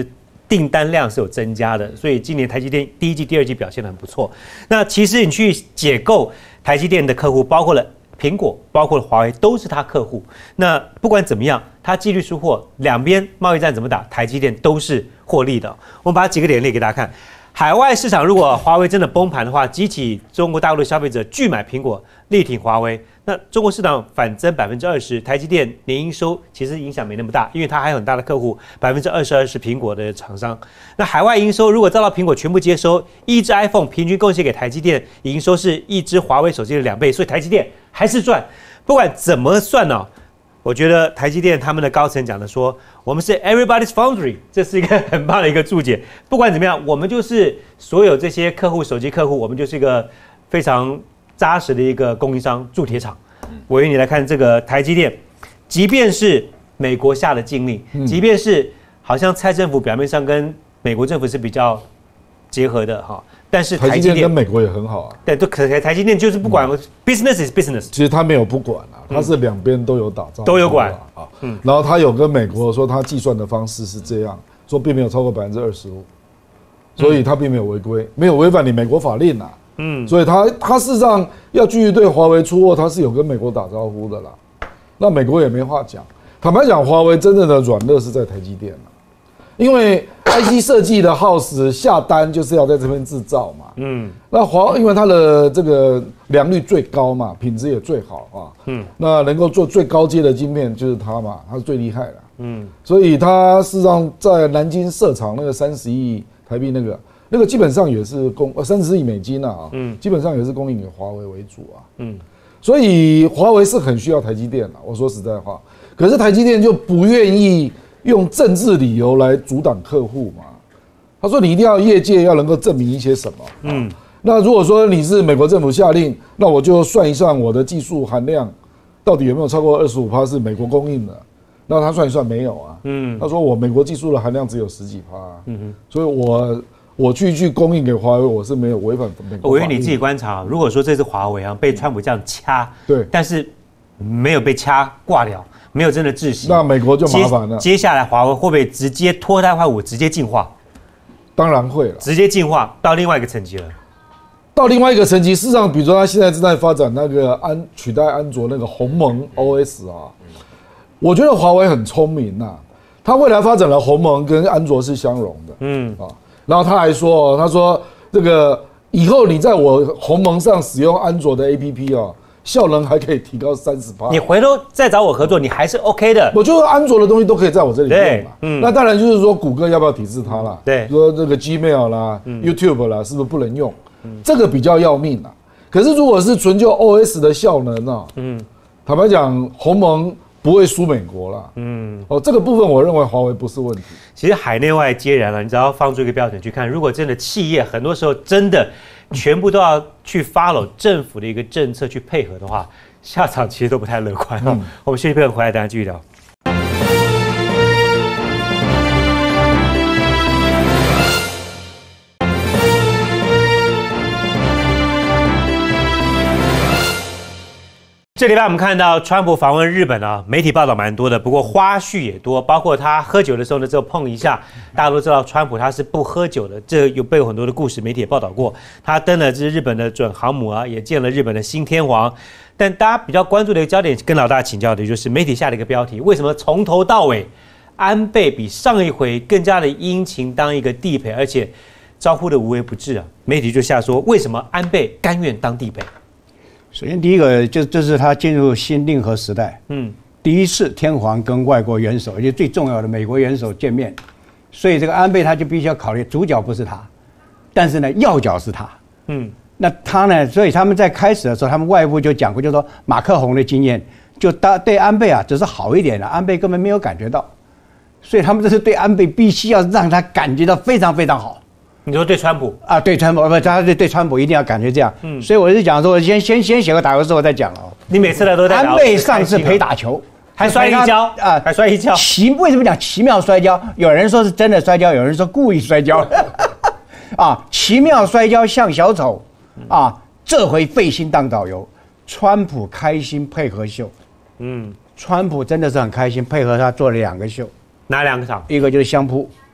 订单量是有增加的，所以今年台积电第一季、第二季表现得很不错。那其实你去解构台积电的客户，包括了苹果、包括了华为，都是他客户。那不管怎么样，他纪律出货，两边贸易战怎么打，台积电都是获利的。我们把几个点列给大家看。海外市场如果华为真的崩盘的话，激起中国大陆的消费者拒买苹果，力挺华为，那中国市场反增20%，台积电年营收其实影响没那么大，因为它还有很大的客户，22%是苹果的厂商。那海外营收如果遭到苹果全部接收，一只 iPhone 平均贡献给台积电营收是一只华为手机的2倍，所以台积电还是赚。不管怎么算呢？我觉得台积电他们的高层讲的说，我们是 everybody's foundry， 这是一个很棒的一个注解。不管怎么样，我们就是所有这些客户、手机客户，我们就是一个非常扎实的一个供应商铸铁厂。我与你来看这个台积电，即便是美国下的禁令，即便是好像蔡政府表面上跟美国政府是比较结合的哈，但是台积电跟美国也很好啊。 对，台积电就是不管business is business， 其实他没有不管啊，他是两边都有打仗， 都有管啊。然后他有跟美国说，他计算的方式是这样，说并没有超过25%，所以他并没有违规，没有违反你美国法令啊。所以他事实上要继续对华为出货，他是有跟美国打招呼的啦。那美国也没话讲。坦白讲，华为真正的软肋是在台积电啊。因为 IC 设计的耗时下单就是要在这边制造嘛，那因为它的这个良率最高嘛，品质也最好啊，那能够做最高阶的晶片就是它嘛，它是最厉害的，所以它事实上在南京设厂那个30亿台币那个基本上也是30亿美金啊，基本上也是供应给华为为主啊，所以华为是很需要台积电的，我说实在话，可是台积电就不愿意用政治理由来阻挡客户嘛？他说你一定要业界要能够证明一些什么。那如果说你是美国政府下令，那我就算一算我的技术含量到底有没有超过25%是美国供应的。那他算一算没有啊。他说我美国技术的含量只有10几%，所以我去供应给华为，我是没有违反美国法律。 我以为你自己观察，如果说这次华为被川普这样掐， 对， 但是没有被掐挂掉。没有真的窒息， 那美国就麻烦了。 接下来华为会不会直接脱胎换骨，直接进化？ 当然会了， 直接进化到另外一个层级了。 到另外一个层级，事实上，比如说他现在正在发展那个取代安卓那个鸿蒙 OS 啊，我觉得华为很聪明呐，他未来发展的鸿蒙跟安卓是相容的，然后他还说，他说这个以后你在我鸿蒙上使用安卓的 APP 啊。效能还可以提高30%， 你回头再找我合作，你还是 OK 的。 我觉得安卓的东西都可以在我这里用嘛。那当然就是说，谷歌要不要抵制它啦？ 对， 说这个 Gmail 啦、YouTube 啦，是不是不能用？这个比较要命啊。可是如果是纯就 OS 的效能啊，坦白讲，鸿蒙不会输美国啦。这个部分我认为华为不是问题。 其实海内外皆然了，你只要放出一个标准去看，如果真的企业很多时候真的全部都要去 follow 政府的一个政策去配合的话，下场其实都不太乐观。我们休息片回来，大家继续聊。这礼拜我们看到川普访问日本啊，媒体报道蛮多的，不过花絮也多，包括他喝酒的时候呢，只有碰一下。大家都知道川普他是不喝酒的，这有背有很多的故事，媒体也报道过。他登了这是日本的准航母啊，也见了日本的新天皇。但大家比较关注的一个焦点，跟老大请教的就是媒体下的一个标题：为什么从头到尾安倍比上一回更加的殷勤当一个地陪，而且招呼的无微不至啊？媒体就下说，为什么安倍甘愿当地陪？ 首先，第一个就是他进入新令和时代，第一次天皇跟外国元首，而且最重要的美国元首见面，所以这个安倍他就必须要考虑，主角不是他，但是呢，要角是他，那他呢，所以他们在开始的时候，他们外部就讲过，就说马克宏的经验，就对安倍啊只是好一点的，安倍根本没有感觉到，所以他们这是对安倍必须要让他感觉到非常非常好。 你说对川普啊？对川普，不，他对川普一定要感觉这样。所以我是讲说，我先写个打油诗，我再讲哦。 你每次来都在安倍上次陪打球， 还摔一跤啊，还摔一跤。 为什么讲奇妙摔跤？有人说是真的摔跤，有人说故意摔跤。啊，奇妙摔跤像小丑啊！这回费心当导游，川普开心配合秀。川普真的是很开心，配合他做了2个秀。 哪2个场？ 一个就是相扑。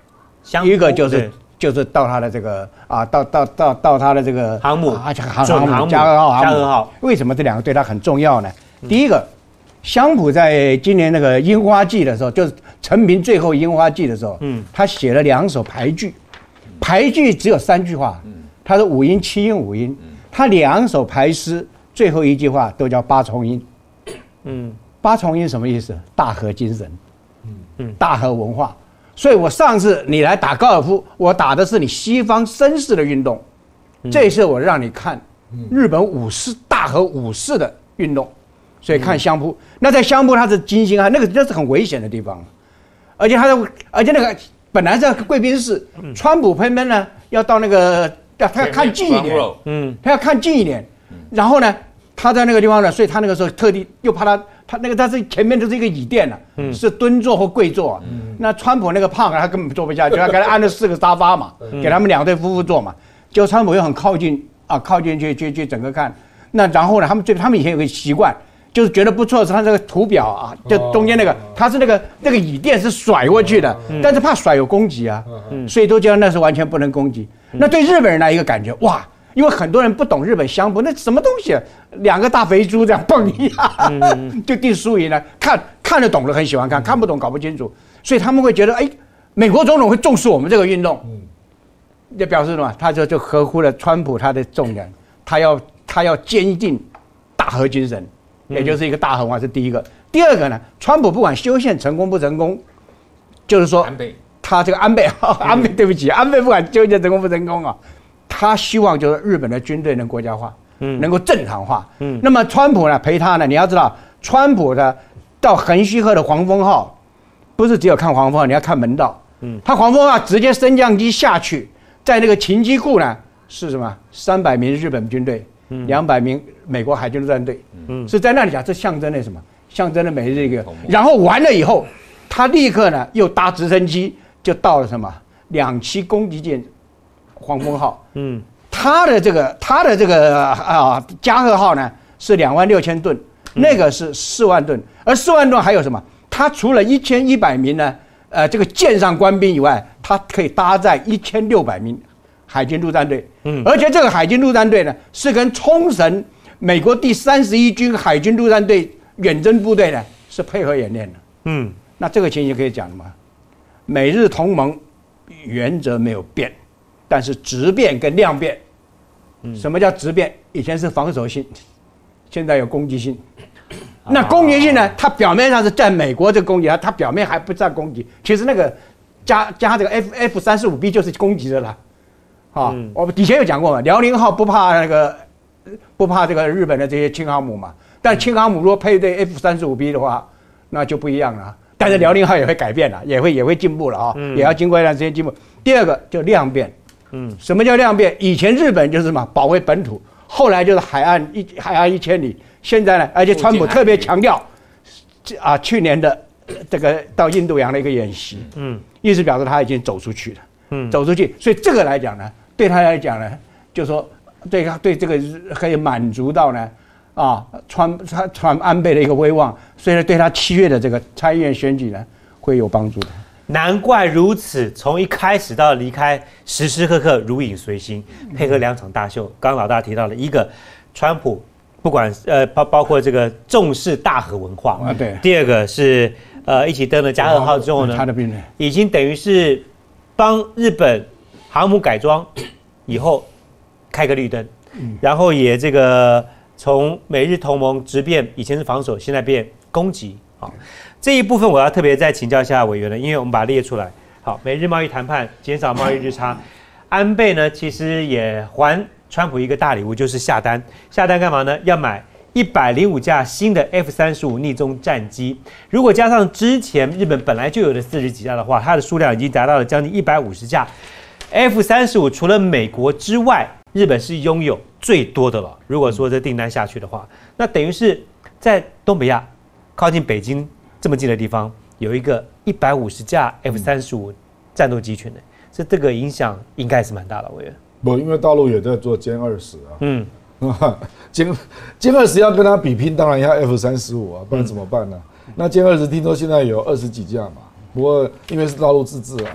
一个就是到他的这个到他的这个航母加贺号。 为什么这两个对他很重要呢？第一个，香浦在今年那个樱花季的时候，就是成平最后樱花季的时候，他写了2首排句，排句只有3句话，他是5音、7音、5音，他2首排诗最后1句话都叫8重音。8重音什么意思？大和精神，大和文化。所以我上次你来打高尔夫，我打的是你西方绅士的运动，这一次我让你看日本武士大和武士的运动，所以看相扑。那在相扑它是金星啊，那是很危险的地方，而且那个本来是贵宾室，川普偏偏呢要到那个他要看近一点，他要看近一点，然后呢他在那个地方呢，所以他那个时候特地又怕他是前面就是一个椅垫了，是蹲坐或跪坐。那川普那个胖他根本坐不下去，他给他安了4个沙发嘛，给他们2对夫妇坐嘛。结果川普又很靠近去整个看。那然后呢，他们以前有个习惯，就是觉得不错的是他这个图表啊，就中间那个他是那个椅垫是甩过去的，但是怕甩有攻击啊，所以都叫那是完全不能攻击。那对日本人来一个感觉哇。因为很多人不懂日本相扑，那什么东西，2个大肥猪这样蹦一下，就定输赢了。看得懂的很喜欢看，看不懂搞不清楚，所以他们会觉得，美国总统会重视我们这个运动，就表示什么？他就合乎了川普他的重点，他要坚定大和精神，也就是一个大和文化是第一个。第二个呢，川普不管修宪成功不成功，就是说他这个安倍，对不起，安倍不管修宪成功不成功啊。他希望就是日本的军队能国家化，能够正常化。那么川普呢陪他呢，你要知道，川普的到横须贺的黄蜂号，不是只有看黄蜂号，你要看门道。他黄蜂号直接升降机下去，在那个勤机库呢是什么？300名日本军队，200名美国海军陆战队，是在那里讲，这象征了什么？象征了美日一个。然后完了以后，他立刻呢又搭直升机就到了什么2栖攻击舰。黄蜂号，它的这个加贺号呢是26000吨，那个是4万吨，而4万吨还有什么？它除了1100名呢，这个舰上官兵以外，它可以搭载1600名海军陆战队，而且这个海军陆战队呢是跟冲绳美国第31军海军陆战队远征部队呢是配合演练的，那这个情形可以讲的嘛？美日同盟原则没有变。但是质变跟量变，什么叫质变？以前是防守性，现在有攻击性。那攻击性呢？它表面上是在美国这个攻击，它表面还不在攻击。其实那个加这个 F-35B 就是攻击的啦。我们以前有讲过嘛，辽宁号不怕这个日本的这些轻航母嘛，但轻航母如果配对 F-35B 的话，那就不一样了。但是辽宁号也会改变了，也会进步了啊，也要经过一段时间进步。第二个就量变。什么叫量变？以前日本就是什么保卫本土，后来就是海岸1000里。现在呢，而且川普特别强调，去年的这个到印度洋的一个演习，意思表示他已经走出去了，走出去。所以这个来讲呢，对他来讲呢，就说对这个可以满足到呢，川安倍的一个威望，所以呢，对他7月的这个参议院选举呢，会有帮助的。 难怪如此，从一开始到离开，时时刻刻如影随形，配合2场大秀。刚刚老大提到了一个，川普不管包括这个重视大和文化， 对。 第二个是一起登了加贺号之后呢，已经等于是帮日本航母改装以后开个绿灯，然后也这个从美日同盟直变，以前是防守，现在变攻击啊。这一部分我要特别再请教一下委员了，因为我们把它列出来。好，美日贸易谈判减少贸易日差，安倍呢其实也还川普一个大礼物，就是下单干嘛呢？要买105架新的 F-35逆中战机。如果加上之前日本本来就有的40几架的话，它的数量已经达到了将近150架。F-35除了美国之外，日本是拥有最多的了。如果说这订单下去的话，那等于是在东北亚靠近北京这么近的地方，有一个150架 F-35战斗机群的，这个影响应该是蛮大的，委员。 不，因为大陆也在做歼20啊，歼20要跟它比拼，当然要 F-35啊，不然怎么办呢？那歼20听说现在有20几架嘛，不过因为是大陆自制啊，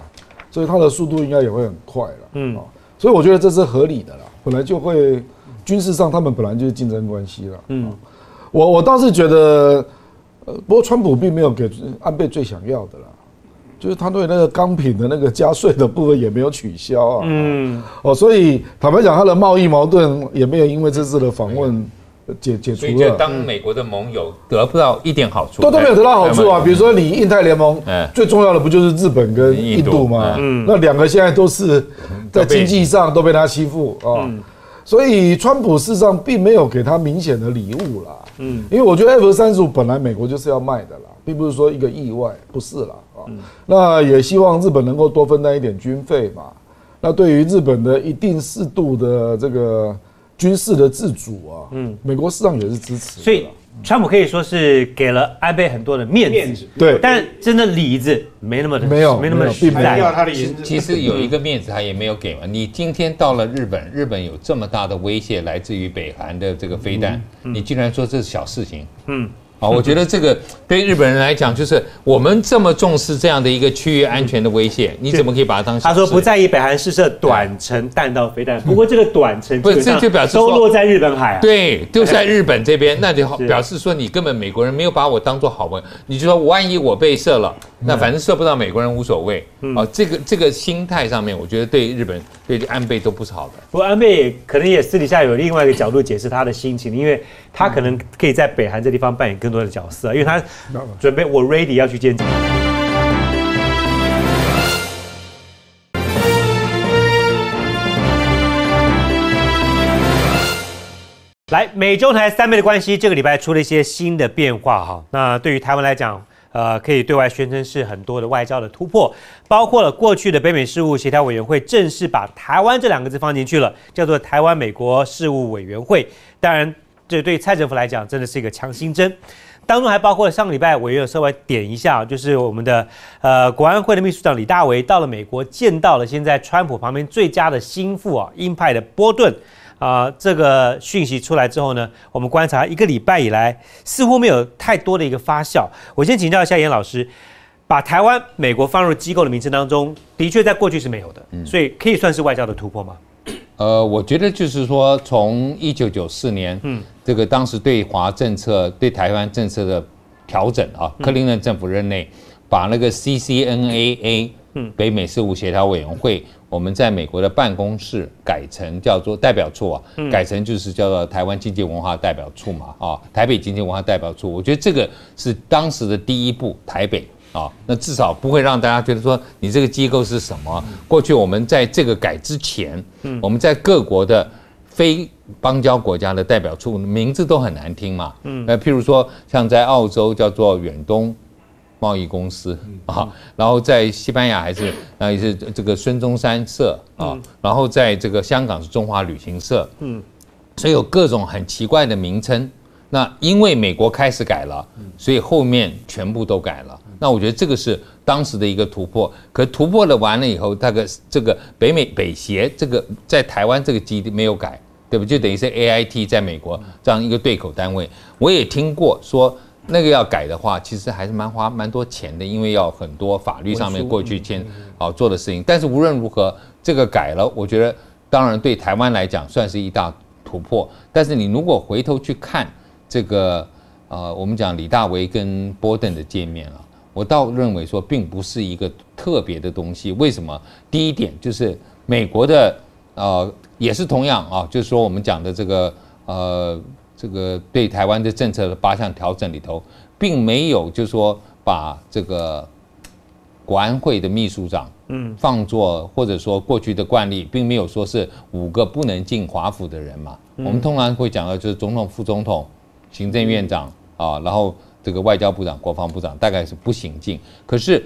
所以它的速度应该也会很快了。所以我觉得这是合理的啦，本来就会军事上他们本来就是竞争关系了。我倒是觉得，不过川普并没有给安倍最想要的啦。就是他对那个钢品的那个加税的部分也没有取消啊，所以坦白讲，他的贸易矛盾也没有因为这次的访问解除了。 所以就当美国的盟友得不到一点好处， 都没有得到好处啊。比如说你印太联盟最重要的不就是日本跟印度吗？那两个现在都是在经济上都被他欺负啊。所以川普事实上并没有给他明显的礼物啦。因为我觉得 F-35本来美国就是要卖的啦，并不是说一个意外，不是啦。那也希望日本能够多分担一点军费嘛。那对于日本的一定适度的这个军事的自主啊，美国市场也是支持的。 所以川普可以说是给了安倍很多的面子， 对， 但真的里子没那么实在。 其实有一个面子他也没有给嘛。你今天到了日本，日本有这么大的威胁来自于北韩的这个飞弹，你竟然说这是小事情，我觉得这个对日本人来讲，就是我们这么重视这样的一个区域安全的威胁，你怎么可以把它当小事？ 他说不在意北韩试射短程弹道飞弹，不过这个短程不是这就表示都落在日本海， 对，都在日本这边，那就表示说你根本美国人没有把我当做好朋友，你就说万一我被射了，那反正射不到美国人无所谓。这个心态上面，我觉得对日本对安倍都不是好的。 不过安倍可能也私底下有另外一个角度解释他的心情，因为他可能可以在北韩这地方扮演更多的角色，因为他准备我 ready 要去见。来，美中台三倍的关系，这个礼拜出了一些新的变化哈。那对于台湾来讲，可以对外宣称是很多的外交的突破，包括了过去的北美事务协调委员会正式把台湾这两个字放进去了，叫做台湾美国事务委员会。当然，这对蔡政府来讲真的是一个强心针。当中还包括了上个礼拜委员有稍微点一下，就是我们的国安会的秘书长李大为到了美国，见到了现在川普旁边最佳的心腹啊，鹰派的波顿。这个讯息出来之后呢，我们观察一个礼拜以来，似乎没有太多的一个发酵。我先请教一下严老师，把台湾、美国放入机构的名称当中，的确在过去是没有的，所以可以算是外交的突破吗？ 我觉得就是说，从1994年，这个当时对华政策、对台湾政策的调整啊，克林顿政府任内，把那个 CCNAA，北美事务协调委员会。我们在美国的办公室改成叫做代表处啊，改成就是叫做台湾经济文化代表处嘛，台北经济文化代表处。我觉得这个是当时的第一步，台北啊，那至少不会让大家觉得说你这个机构是什么。过去我们在这个改之前，我们在各国的非邦交国家的代表处名字都很难听嘛，譬如说像在澳洲叫做远东贸易公司然后在西班牙也是这个孙中山社然后在这个香港是中华旅行社，所以有各种很奇怪的名称。那因为美国开始改了，所以后面全部都改了。那我觉得这个是当时的一个突破。可突破了完了以后，这个北协这个在台湾这个基地没有改，对不？就等于是 AIT 在美国这样一个对口单位。我也听过说。那个要改的话，其实还是花蛮多钱的，因为要很多法律上面过去做的事情。但是无论如何，这个改了，我觉得当然对台湾来讲算是一大突破。但是你如果回头去看这个我们讲李大为跟波顿的见面啊，我倒认为说并不是一个特别的东西。为什么？第一点就是美国的也是同样就是说我们讲的这个对台湾的政策的8项调整里头，并没有就是说把这个国安会的秘书长，放作或者说过去的惯例，并没有说是5个不能进华府的人嘛。我们通常会讲到就是总统、副总统、行政院长然后这个外交部长、国防部长大概是不行进。可是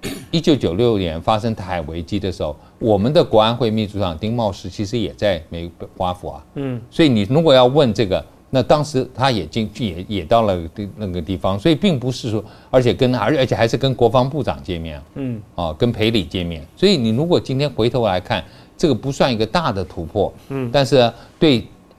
1996年发生台海危机的时候，我们的国安会秘书长丁茂士其实也在华府啊。所以你如果要问这个。那当时他也到了那个地方，所以并不是说，而且还是跟国防部长见面，跟裴理见面。所以你如果今天回头来看，这个不算一个大的突破，但是对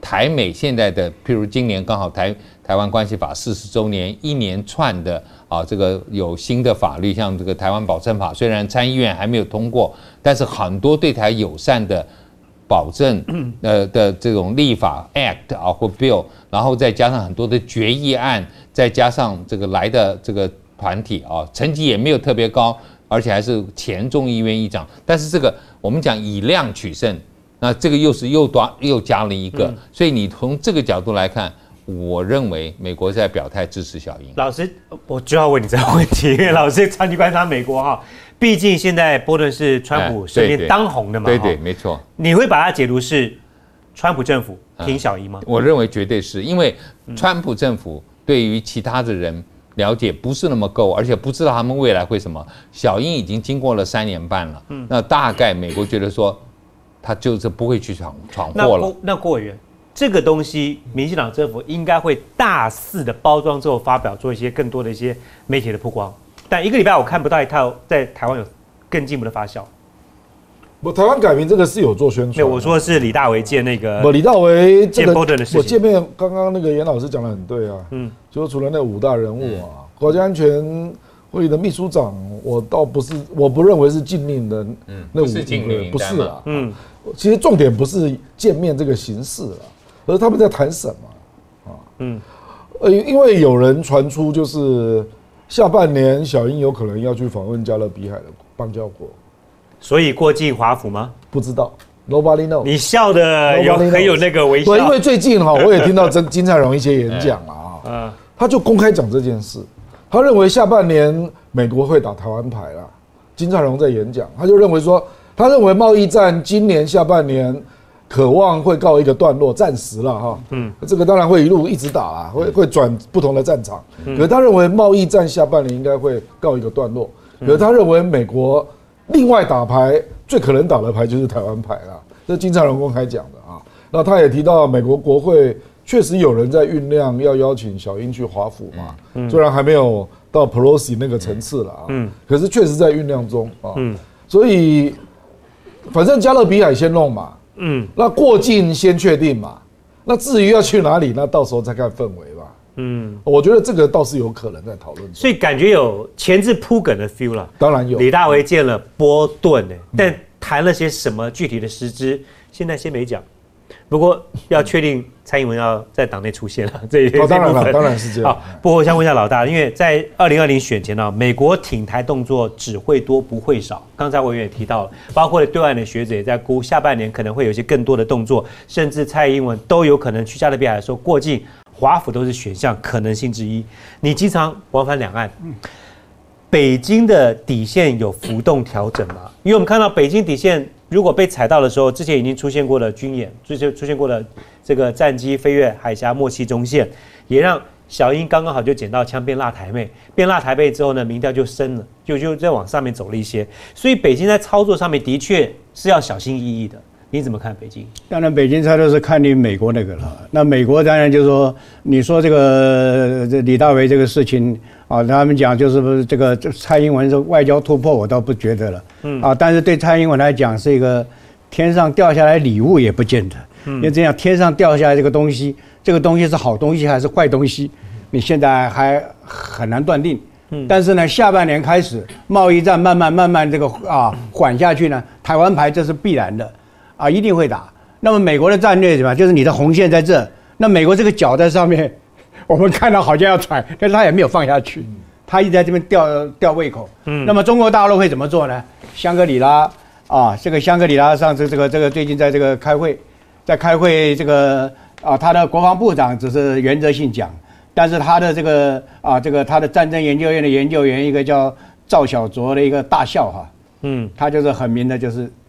台美现在的，譬如今年刚好台湾关系法40周年，一连串的这个有新的法律，像这个台湾保证法，虽然参议院还没有通过，但是很多对台友善的保证的这种立法 act 或 bill， 然后再加上很多的决议案，再加上这个来的这个团体成绩也没有特别高，而且还是前众议院议长，但是这个我们讲以量取胜，那这个又加了一个，所以你从这个角度来看，我认为美国在表态支持小英。 老师，我就要问你这个问题，因为老师长期观察美国毕竟现在波顿是川普身边当红的嘛， 对，没错。 你会把它解读是川普政府挺小英吗？ 我认为绝对是，因为川普政府对于其他的人了解不是那么够，而且不知道他们未来会什么。小英已经经过了3年半了，那大概美国觉得说，他就是不会去闯祸了。 那郭委员，这个东西，民进党政府应该会大肆的包装之后发表，做一些更多的一些媒体的曝光。但1个礼拜我看不到一套在台湾有更进一步的发酵。 台湾改名这个是有做宣传。 没有，我说的是李大为见那个。 李大为这个的事情， 我见面刚刚那个严老师讲得很对啊。就除了那5大人物国家安全会的秘书长，我不认为是禁令的那5个，不是啦。其实重点不是见面这个形式啦，而是他们在谈什么因为有人传出就是下半年小英有可能要去访问加勒比海的邦交国。 所以过境华府吗？ 不知道 ，Nobody knows。 你笑的很有那个微笑。 对，因为最近我也听到金灿荣一些演讲他就公开讲这件事，他认为下半年美国会打台湾牌啦。金灿荣在演讲，他就认为说，他认为贸易战今年下半年渴望会告一个段落，暂时了这个当然会一直打啦，会转不同的战场。可是他认为贸易战下半年应该会告一个段落，可是他认为美国另外打牌最可能打的牌就是台湾牌啦，这金灿荣公开讲的那他也提到美国国会确实有人在酝酿要邀请小英去华府嘛，虽然还没有到 Pelosi 那个层次了可是确实在酝酿中所以反正加勒比海先弄嘛，那过境先确定嘛，那至于要去哪里，那到时候再看氛围吧。我觉得这个倒是有可能在讨论， 所以感觉有前置铺梗的 feel 了。 当然有， 李大为见了波顿但谈了些什么具体的实质，现在先没讲。不过要确定蔡英文要在党内出现了，这一当然了，当然是这样。 不过我想问一下老大，因为在2020选前美国挺台动作只会多不会少。刚才委员也提到了，包括对岸的学者也在估，下半年可能会有一些更多的动作，甚至蔡英文都有可能去加勒比海的时候过境华府都是选项可能性之一。你经常往返两岸，北京的底线有浮动调整吗？因为我们看到北京底线如果被踩到的时候，之前已经出现过了军演，出现过了这个战机飞越海峡默契中线，也让小英刚刚好就捡到枪变辣台妹，变辣台妹之后呢，民调就升了，就再往上面走了一些。所以北京在操作上面的确是要小心翼翼的。你怎么看北京？ 当然，北京它都是看你美国那个了。那美国当然就是说，你说这个李大为这个事情他们讲就是这个蔡英文是外交突破，我倒不觉得了。但是对蔡英文来讲是一个天上掉下来礼物也不见得。因为这样天上掉下来这个东西是好东西还是坏东西，你现在还很难断定。但是呢，下半年开始贸易战慢慢这个缓下去呢，台湾牌这是必然的。一定会打。那么美国的战略是什么？就是你的红线在这，那美国这个脚在上面，我们看到好像要踩，但是他也没有放下去，他一直在这边吊胃口。那么中国大陆会怎么做呢？香格里拉这个香格里拉上次这个最近在这个开会，这个他的国防部长只是原则性讲，但是他的这个他的战争研究院的研究员一个叫赵小卓的一个大校他就是很明的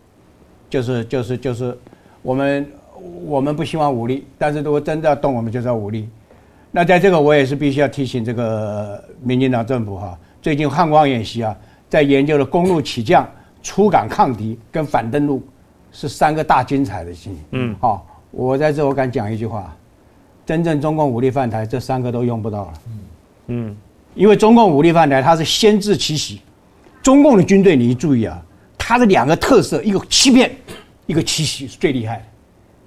就是我们不希望武力，但是如果真的要动，我们就是要武力。那在这个我也是必须要提醒这个民进党政府最近汉光演习在研究的公路起降、出港抗敌跟反登陆是3个大精彩的事情。我在这我敢讲一句话，真正中共武力犯台，这3个都用不到了。因为中共武力犯台，它是先自其袭。中共的军队你注意它的2个特色，一个欺骗，一个奇袭是最厉害的。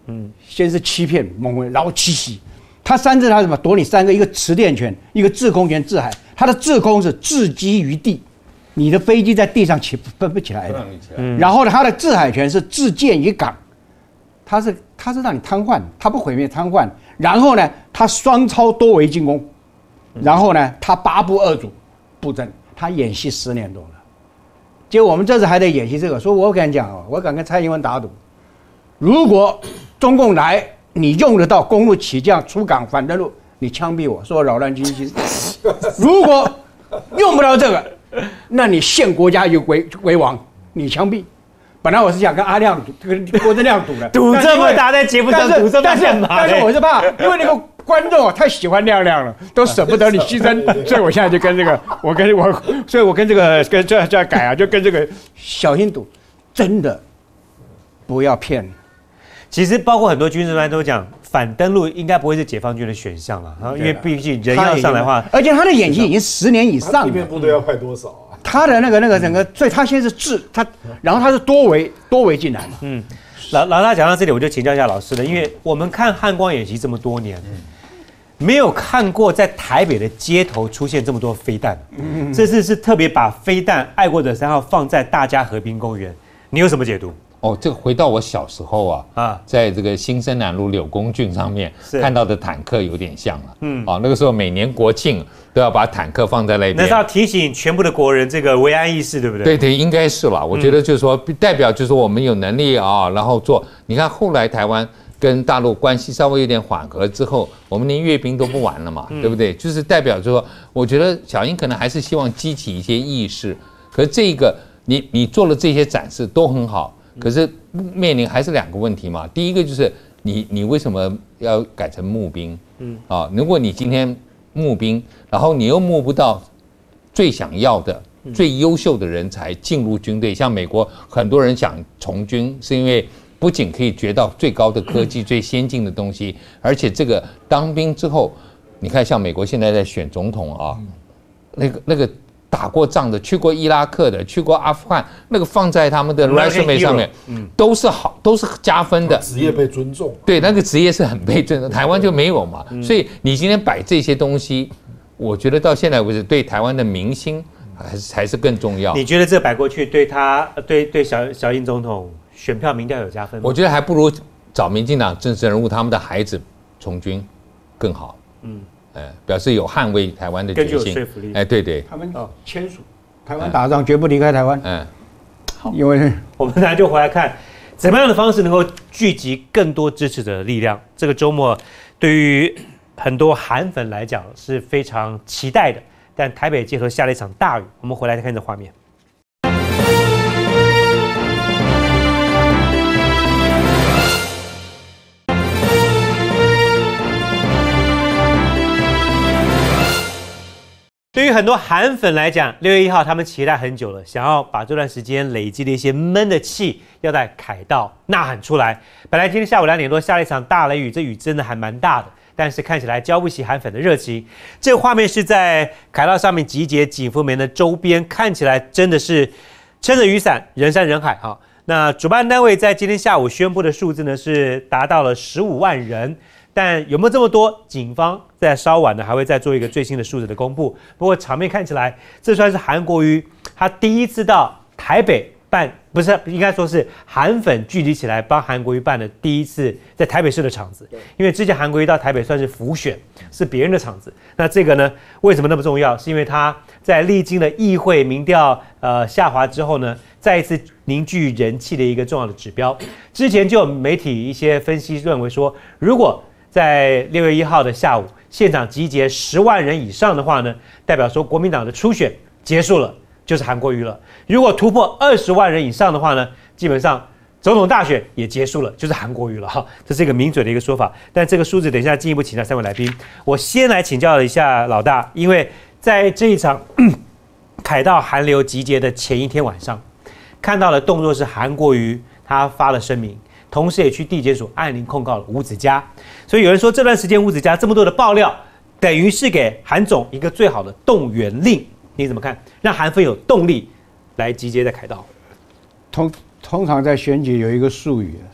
先是欺骗蒙混，然后奇袭。他3次他什么夺你3个，一个持电权，一个制空权制海。他的制空是制机于地，你的飞机在地上飞不起来的。然后呢，他的制海权是制舰于港，他是让你瘫痪，他不毁灭瘫痪。然后呢，他双超多维进攻，然后呢，他8部2主布阵，他演戏10年多了。结果我们这次还得演习这个，所以我敢讲哦，我敢跟蔡英文打赌，如果中共来，你用得到公路起降、出港、反登陆，你枪毙我，说我扰乱军心。如果用不到这个，那你陷国家于为王，你枪毙。本来我是想跟阿亮赌，跟郭正亮赌的， 赌这么大，在节目上赌这么干嘛？ 但是我是怕，因为那个观众太喜欢亮亮了，都舍不得你牺牲，所以我现在就跟这个，所以我跟这个跟这改啊，就跟这个小心赌，真的不要骗。 其实包括很多军事专家都讲，反登陆应该不会是解放军的选项了，因为毕竟人要上来的话， 而且他的演习已经10年以上了。 地面部队要派多少啊？ 他的那个整个，所以他先是然后他是多维进来嘛。 老大讲到这里，我就请教一下老师了，因为我们看汉光演习这么多年，没有看过在台北的街头出现这么多飞弹。这次是特别把飞弹爱国者3号放在大家和平公园，你有什么解读？ 哦，这个回到我小时候在这个新生南路柳公郡上面看到的坦克有点像了。那个时候每年国庆都要把坦克放在那边， 那是要提醒全部的国人这个维安意识，对不对？ 对，应该是了。我觉得就是说，代表就是说我们有能力然后做。你看后来台湾跟大陆关系稍微有点缓和之后，我们连阅兵都不玩了嘛，对不对？就是代表就是说，我觉得小英可能还是希望激起一些意识。可是这个你做了这些展示都很好。可是面临还是2个问题嘛。第一个就是你为什么要改成募兵？如果你今天募兵，然后你又募不到最想要的、最优秀的人才进入军队，像美国很多人想从军，是因为不仅可以学到最高的科技、最先进的东西，而且这个当兵之后，你看像美国现在在选总统那个。打过仗的，去过伊拉克的，去过阿富汗，那个放在他们的 resume 上面，都是好，都是加分的。 职业被尊重， 对，那个职业是很被尊重，台湾就没有嘛。所以你今天摆这些东西，我觉得到现在为止，对台湾的民心还是更重要。 你觉得这摆过去对他对小英总统选票民调有加分吗？ 我觉得还不如找民进党政治人物他们的孩子从军更好。表示有捍卫台湾的决心， 更具有说服力。 对， 他们签署台湾打仗绝不离开台湾。 好，因为我们等下就回来看，怎么样的方式能够聚集更多支持者的力量。这个周末对于很多韩粉来讲是非常期待的，但台北街头下了一场大雨。我们回来看这画面。对于很多韩粉来讲，6月1号他们期待很久了，想要把这段时间累积的一些闷的气，要在凯道呐喊出来。本来今天下午2点多下了一场大雷雨，这雨真的还蛮大的，但是看起来浇不起韩粉的热情。这个画面是在凯道上面集结景福门的周边，看起来真的是撑着雨伞，人山人海。那主办单位在今天下午宣布的数字呢，是达到了15万人。但有没有这么多？警方在稍晚呢还会再做一个最新的数字的公布。不过场面看起来，这算是韩国瑜他第一次到台北办，不是应该说是韩粉聚集起来帮韩国瑜办的第一次在台北市的场子。因为之前韩国瑜到台北算是辅选，是别人的场子。那这个呢，为什么那么重要？是因为他在历经了议会民调下滑之后呢，再一次凝聚人气的一个重要的指标。之前就有媒体一些分析认为说，如果在6月1号的下午，现场集结10万人以上的话呢，代表说国民党的初选结束了，就是韩国瑜了。如果突破20万人以上的话呢，基本上总统大选也结束了，就是韩国瑜了。这是一个名嘴的一个说法。但这个数字等一下进一步请教3位来宾。我先来请教一下老大，因为在这一场凯道韩流集结的前一天晚上，看到的动作是韩国瑜他发了声明。同时也去地检署按铃控告了吴子嘉，所以有人说这段时间吴子嘉这么多的爆料，等于是给韩总一个最好的动员令，你怎么看？让韩粉有动力来集结在凯道。 通常在选举有一个术语，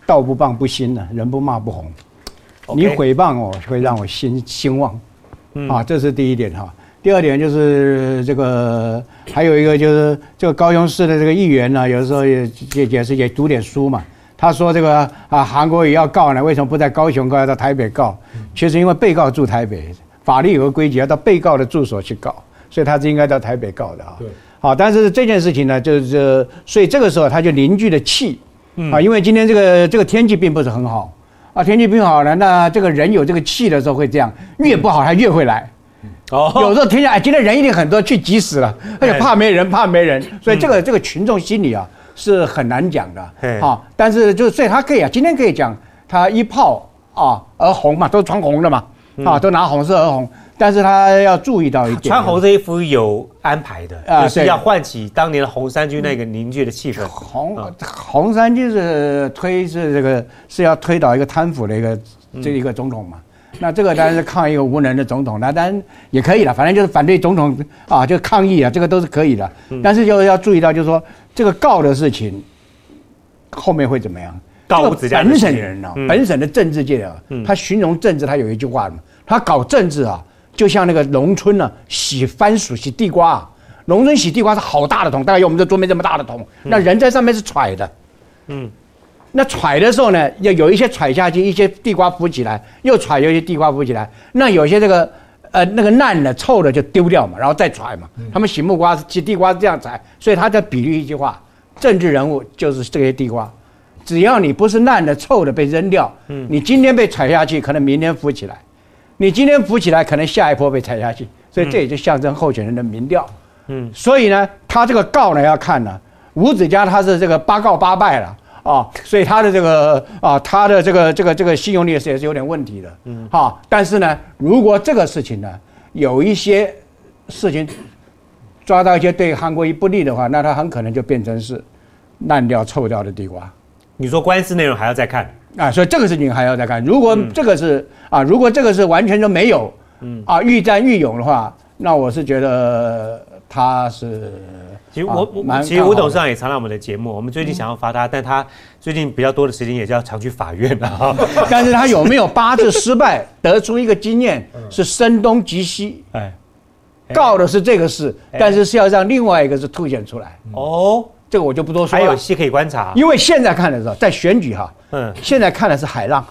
道不谤不兴呢，人不骂不红。你诽谤我会让我兴旺，啊，这是第一点哈。第二点就是这个，还有一个就是这个高雄市的这个议员呢，有的时候也读点书嘛。他说这个韩国瑜要告呢，为什么不在高雄告，要到台北告？其实因为被告住台北，法律有个规矩，要到被告的住所去告，所以他是应该到台北告的啊。对。好，但是这件事情呢，就是所以这个时候他就凝聚了气，因为今天这个天气并不是很好啊，天气并不好呢，那这个人有这个气的时候会这样，越不好他越会来。有时候听起来，今天人一定很多，去急死了，而且怕没人，所以这个群众心理啊是很难讲的啊。但是所以他可以啊，今天可以讲他一炮啊而红嘛，都是穿红的嘛啊，都拿红色而红。但是他要注意到一点， 穿红色衣服有安排的，就是要唤起当年的红衫军那个凝聚的气氛。 红衫军是要推倒一个贪腐的一个总统嘛。那这个当然是抗议一个无能的总统，那当然也可以了，反正就是反对总统啊，就抗议啊，这个都是可以的。但是就要注意到，就是说这个告的事情后面会怎么样？ 告吴子嘉本省人啊，本省的政治界啊，他形容政治，他有一句话嘛，他搞政治啊，就像那个农村呢洗番薯、洗地瓜啊，农村洗地瓜是好大的桶，大概有我们这桌面这么大的桶，那人在上面是揣的，那揣的时候呢，要有一些揣下去，一些地瓜浮起来，又揣，有一些地瓜浮起来。那有些那个烂的、臭的就丢掉嘛，然后再揣嘛。他们洗木瓜、洗地瓜是这样采，所以他在比喻一句话：政治人物就是这些地瓜，只要你不是烂的、臭的被扔掉，你今天被踩下去，可能明天浮起来；你今天浮起来，可能下一波被踩下去。所以这也就象征候选人的民调。所以呢，他这个告呢要看呢，吴子嘉他是这个8告8败了。所以他的这个信用力也是有点问题的，但是呢，如果这个事情呢有一些事情抓到一些对韩国瑜不利的话，那他很可能就变成是烂掉、臭掉的地瓜。 你说官司内容还要再看啊，所以这个事情还要再看。如果这个是完全都没有愈战愈勇的话，那我是觉得他是。 其实吴董事长也常来我们的节目，我们最近想要发他，但他最近比较多的时间也是要常去法院啊。 但是他有没有8次失败，得出一个经验是声东击西？告的是这个事，但是要让另外一个是凸显出来。这个我就不多说了。 还有戏可以观察， 因为现在看的时候，在选举哈，现在看的是海浪，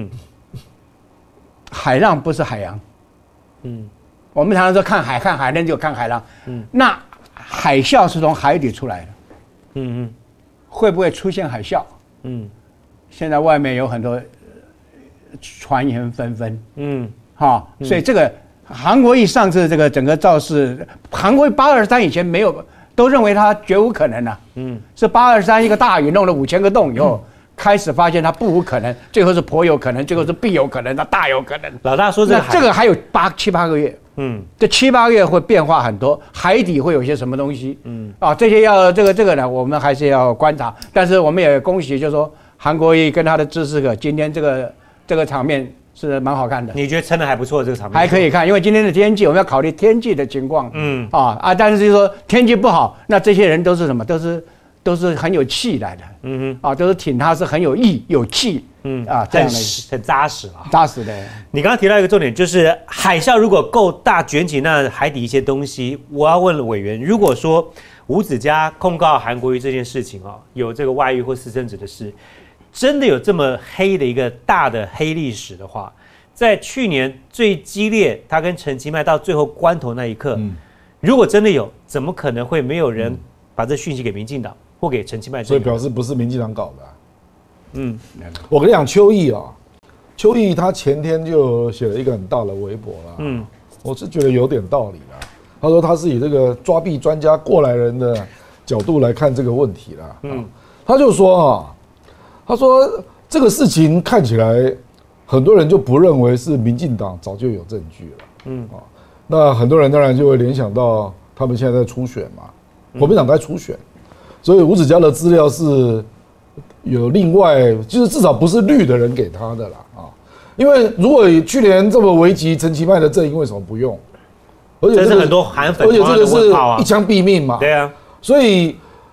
海浪不是海洋，我们常常说看海，那就看海浪，那。海啸是从海底出来的，会不会出现海啸？现在外面有很多传言纷纷，所以这个韩国瑜上次这个整个造势，韩国瑜823以前没有，都认为他绝无可能的，是823一个大雨弄了5000个洞以后，开始发现他不无可能，最后是颇有可能，最后是必有可能，他大有可能。 老大说这个还有7、8个月。这7、8个月会变化很多，海底会有些什么东西？这些要这个呢，我们还是要观察。但是我们也恭喜，就是说韩国瑜跟他的支持者，今天这个场面是蛮好看的。 你觉得撑得还不错，这个场面还可以看，因为今天的天气，我们要考虑天气的情况。但是就是说天气不好，那这些人都是什么？都是很有气来的。都是挺他是很有义有气。这样的很扎实啊， 扎实的。 你刚刚提到一个重点，就是海啸如果够大卷起那海底一些东西，我要问委员，如果说吴子嘉控告韩国瑜这件事情有这个外遇或私生子的事，真的有这么黑的一个大的黑历史的话，在去年最激烈，他跟陈其迈到最后关头那一刻，如果真的有，怎么可能会没有人把这讯息给民进党或给陈其迈？ 所以表示不是民进党搞的。我跟你讲，邱毅他前天就写了一个很大的微博啦，我是觉得有点道理啦。他说他是以这个抓弊专家过来人的角度来看这个问题啦，他就说他说这个事情看起来很多人就不认为是民进党早就有证据了，那很多人当然就会联想到他们现在在初选嘛，国民党在初选，所以吴子嘉的资料是。有另外，就是至少不是绿的人给他的啦因为如果去年这么危急，陈其迈的阵营为什么不用？ 而且这是很多韩粉， 而且这个是一枪毙命嘛。 对啊， 所以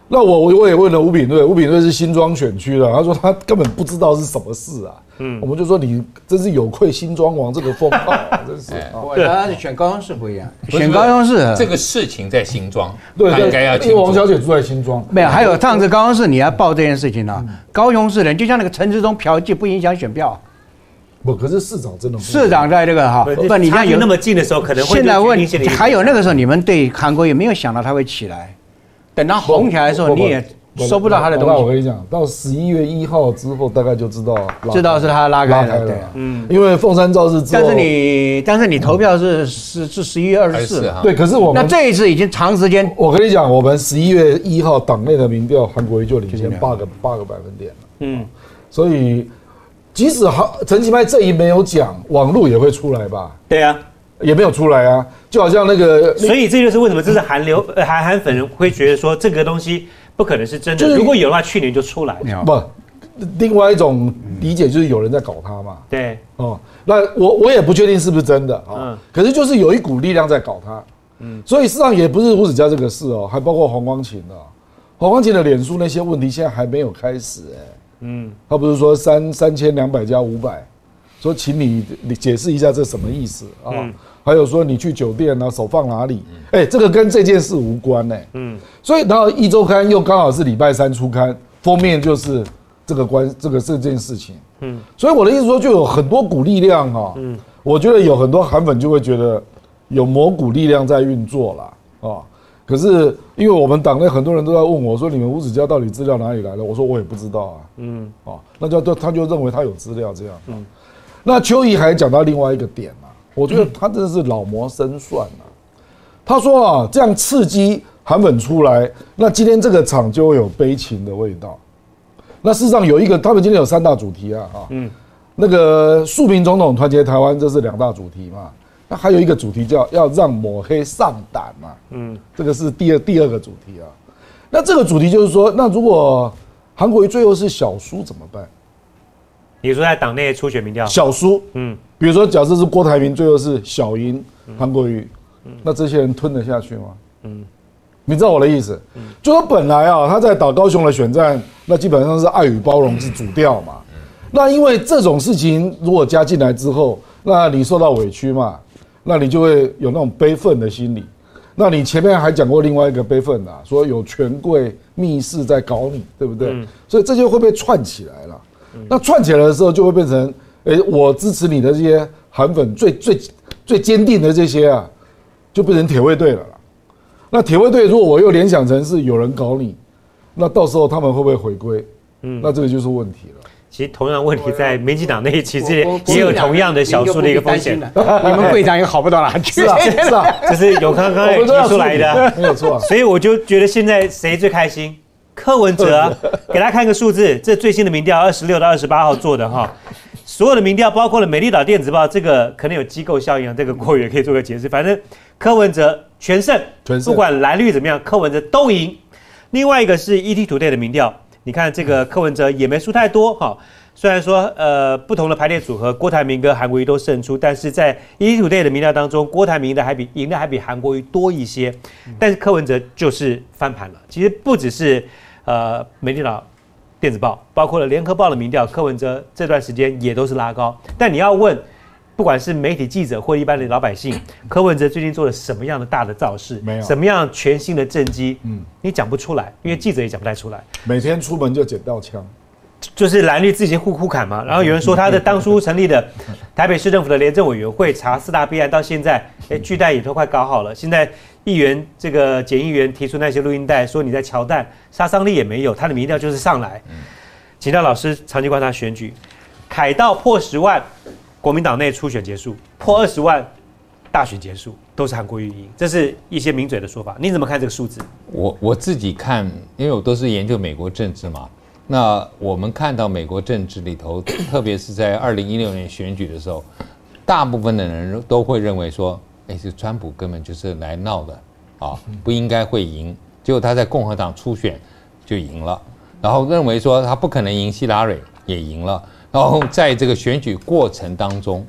那我也问了吴秉叡，吴秉叡是新庄选区的，他说他根本不知道是什么事啊。我们就说你真是有愧新庄王这个封号，真是。 他选高雄市不一样，选高雄市这个事情在新庄， 对， 应该要清楚。 因为王小姐住在新庄， 没有，还有上次高雄市你要报这件事情啊，高雄市人就像那个陈时中嫖妓不影响选票。 不，可是市长真的市长在这个哈， 不，你看有那么近的时候，可能会现在问还有那个时候，你们对韩国瑜没有想到他会起来，等他红起来的时候，你也收不到他的东西。 我跟你讲，到11月1号之后，大概就知道是他拉开了，对， 因为凤山造势之后， 但是你投票是11月24， 对，可是我们那这一次已经长时间， 我跟你讲，我们11月1号党内的民调，韩国瑜就领先8个百分点了，所以。即使陈其迈这一没有讲，网络也会出来吧？ 对啊， 也没有出来啊，就好像那个， 所以这就是为什么这是韩粉人会觉得说这个东西不可能是真的，如果有的话，去年就出来。 不，另外一种理解就是有人在搞他嘛。 对， 哦，那我也不确定是不是真的啊，可是就是有一股力量在搞他，所以事实上也不是吴子嘉这个事哦，还包括黄光芹啊，黄光芹的脸书那些问题现在还没有开始他不是说3200加500，说请你解释一下这什么意思啊？还有说你去酒店啊，手放哪里？这个跟这件事无关所以然后一周刊又刚好是礼拜3出刊，封面就是这件事情。所以我的意思说，就有很多股力量我觉得有很多韩粉就会觉得有某股力量在运作啦可是因为我们党内很多人都在问我说，你们吴子嘉到底资料哪里来的？我说我也不知道那他就认为他有资料这样那邱毅还讲到另外一个点我觉得他真的是老谋深算他说这样刺激韩粉出来，那今天这个场就会有悲情的味道。那事实上有一个，他们今天有3大主题那个庶民总统团结台湾，这是2大主题嘛。那还有一个主题叫要让抹黑上胆这个是第二个主题那这个主题就是说，那如果韩国瑜最后是小输怎么办？ 你说在党内初选民调小输，比如说假设是郭台铭最后是小赢韩国瑜，那这些人吞得下去吗？你知道我的意思？就说本来他在打高雄的选战，那基本上是爱与包容是主调嘛。那因为这种事情如果加进来之后，那你受到委屈嘛，那你就会有那种悲愤的心理。那你前面还讲过另外一个悲愤说有权贵密室在搞你，对不对？所以这就会被串起来了。那串起来的时候，就会变成，我支持你的这些韩粉最坚定的这些就变成铁卫队了啦。那铁卫队如果我又联想成是有人搞你，那到时候他们会不会回归？那这个就是问题了。 其实同样问题在民进党内，其实也有同样的小数的一个风险。 你们会长也好不到哪去。 是啊， 这是有刚刚也提出来的， 没有错。 所以我就觉得现在谁最开心？柯文哲，给大家看个数字，这最新的民调26到28号做的所有的民调包括了美丽岛电子报，这个可能有机构效应这个郭宇也可以做个解释。反正柯文哲全胜，不管蓝绿怎么样，柯文哲都赢。另外一个是 ETtoday 的民调。你看这个柯文哲也没输太多虽然说不同的排列组合，郭台铭跟韩国瑜都胜出，但是在 ETtoday 的民调当中，郭台铭赢的还比韩国瑜多一些，但是柯文哲就是翻盘了。其实不只是美丽岛电子报，包括了联合报的民调，柯文哲这段时间也都是拉高。但你要问，不管是媒体记者或一般的老百姓，柯文哲最近做了什么样的大的造势， 没有什么样全新的政绩，你讲不出来，因为记者也讲不太出来。 每天出门就捡到枪， 就是蓝绿自己互砍嘛。然后有人说他的当初成立的台北市政府的廉政委员会查4大弊案，到现在巨蛋也都快搞好了。现在议员这个检议员提出那些录音带，说你在乔蛋杀伤力也没有，他的民调就是上来。请教老师长期观察选举，凯道破10万。国民党内初选结束，破20万，大选结束，都是韩国瑜赢，这是一些名嘴的说法。你怎么看这个数字？ 我自己看，因为我都是研究美国政治嘛。那我们看到美国政治里头，特别是在2016年选举的时候，大部分的人都会认为说，这川普根本就是来闹的不应该会赢。结果他在共和党初选就赢了，然后认为说他不可能赢希拉蕊，也赢了。然后在这个选举过程当中，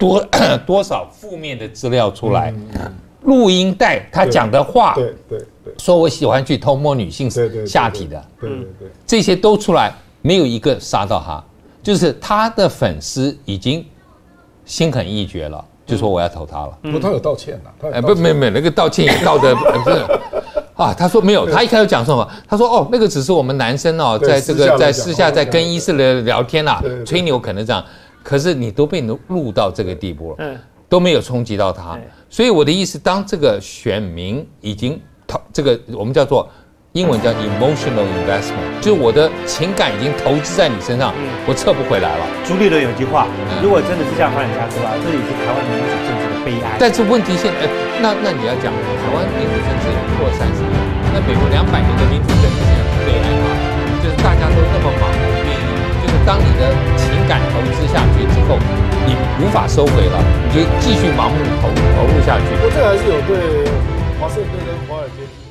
多少负面的资料出来，录音带他讲的话， 对， 说我喜欢去偷摸女性下体的， 对， 这些都出来，没有一个杀到他，就是他的粉丝已经心狠意决了，就说我要投他了。 不，他有道歉了， 没，那个道歉也道的不是。啊，他说没有，他一开始讲什么？他说哦，那个只是我们男生哦，在这个在私下在更衣室的聊天啦，吹牛可能这样，可是你都被录到这个地步了，都没有冲击到他，所以我的意思，当这个选民已经这个我们叫做英文叫 emotional investment， 就是我的情感已经投资在你身上，我撤不回来了。 朱立伦有句话，如果真的是这样发展下去的话，这也是台湾民主政治的悲哀。 但是问题现在，那你要讲台湾民主政治也过30年，那美国200年的民主政治现在不悲哀吗？就是大家都那么盲目愿意，就是当你的情感投资下去之后，你无法收回了，你就继续盲目投入下去。 不过这还是有对华盛顿跟华尔街。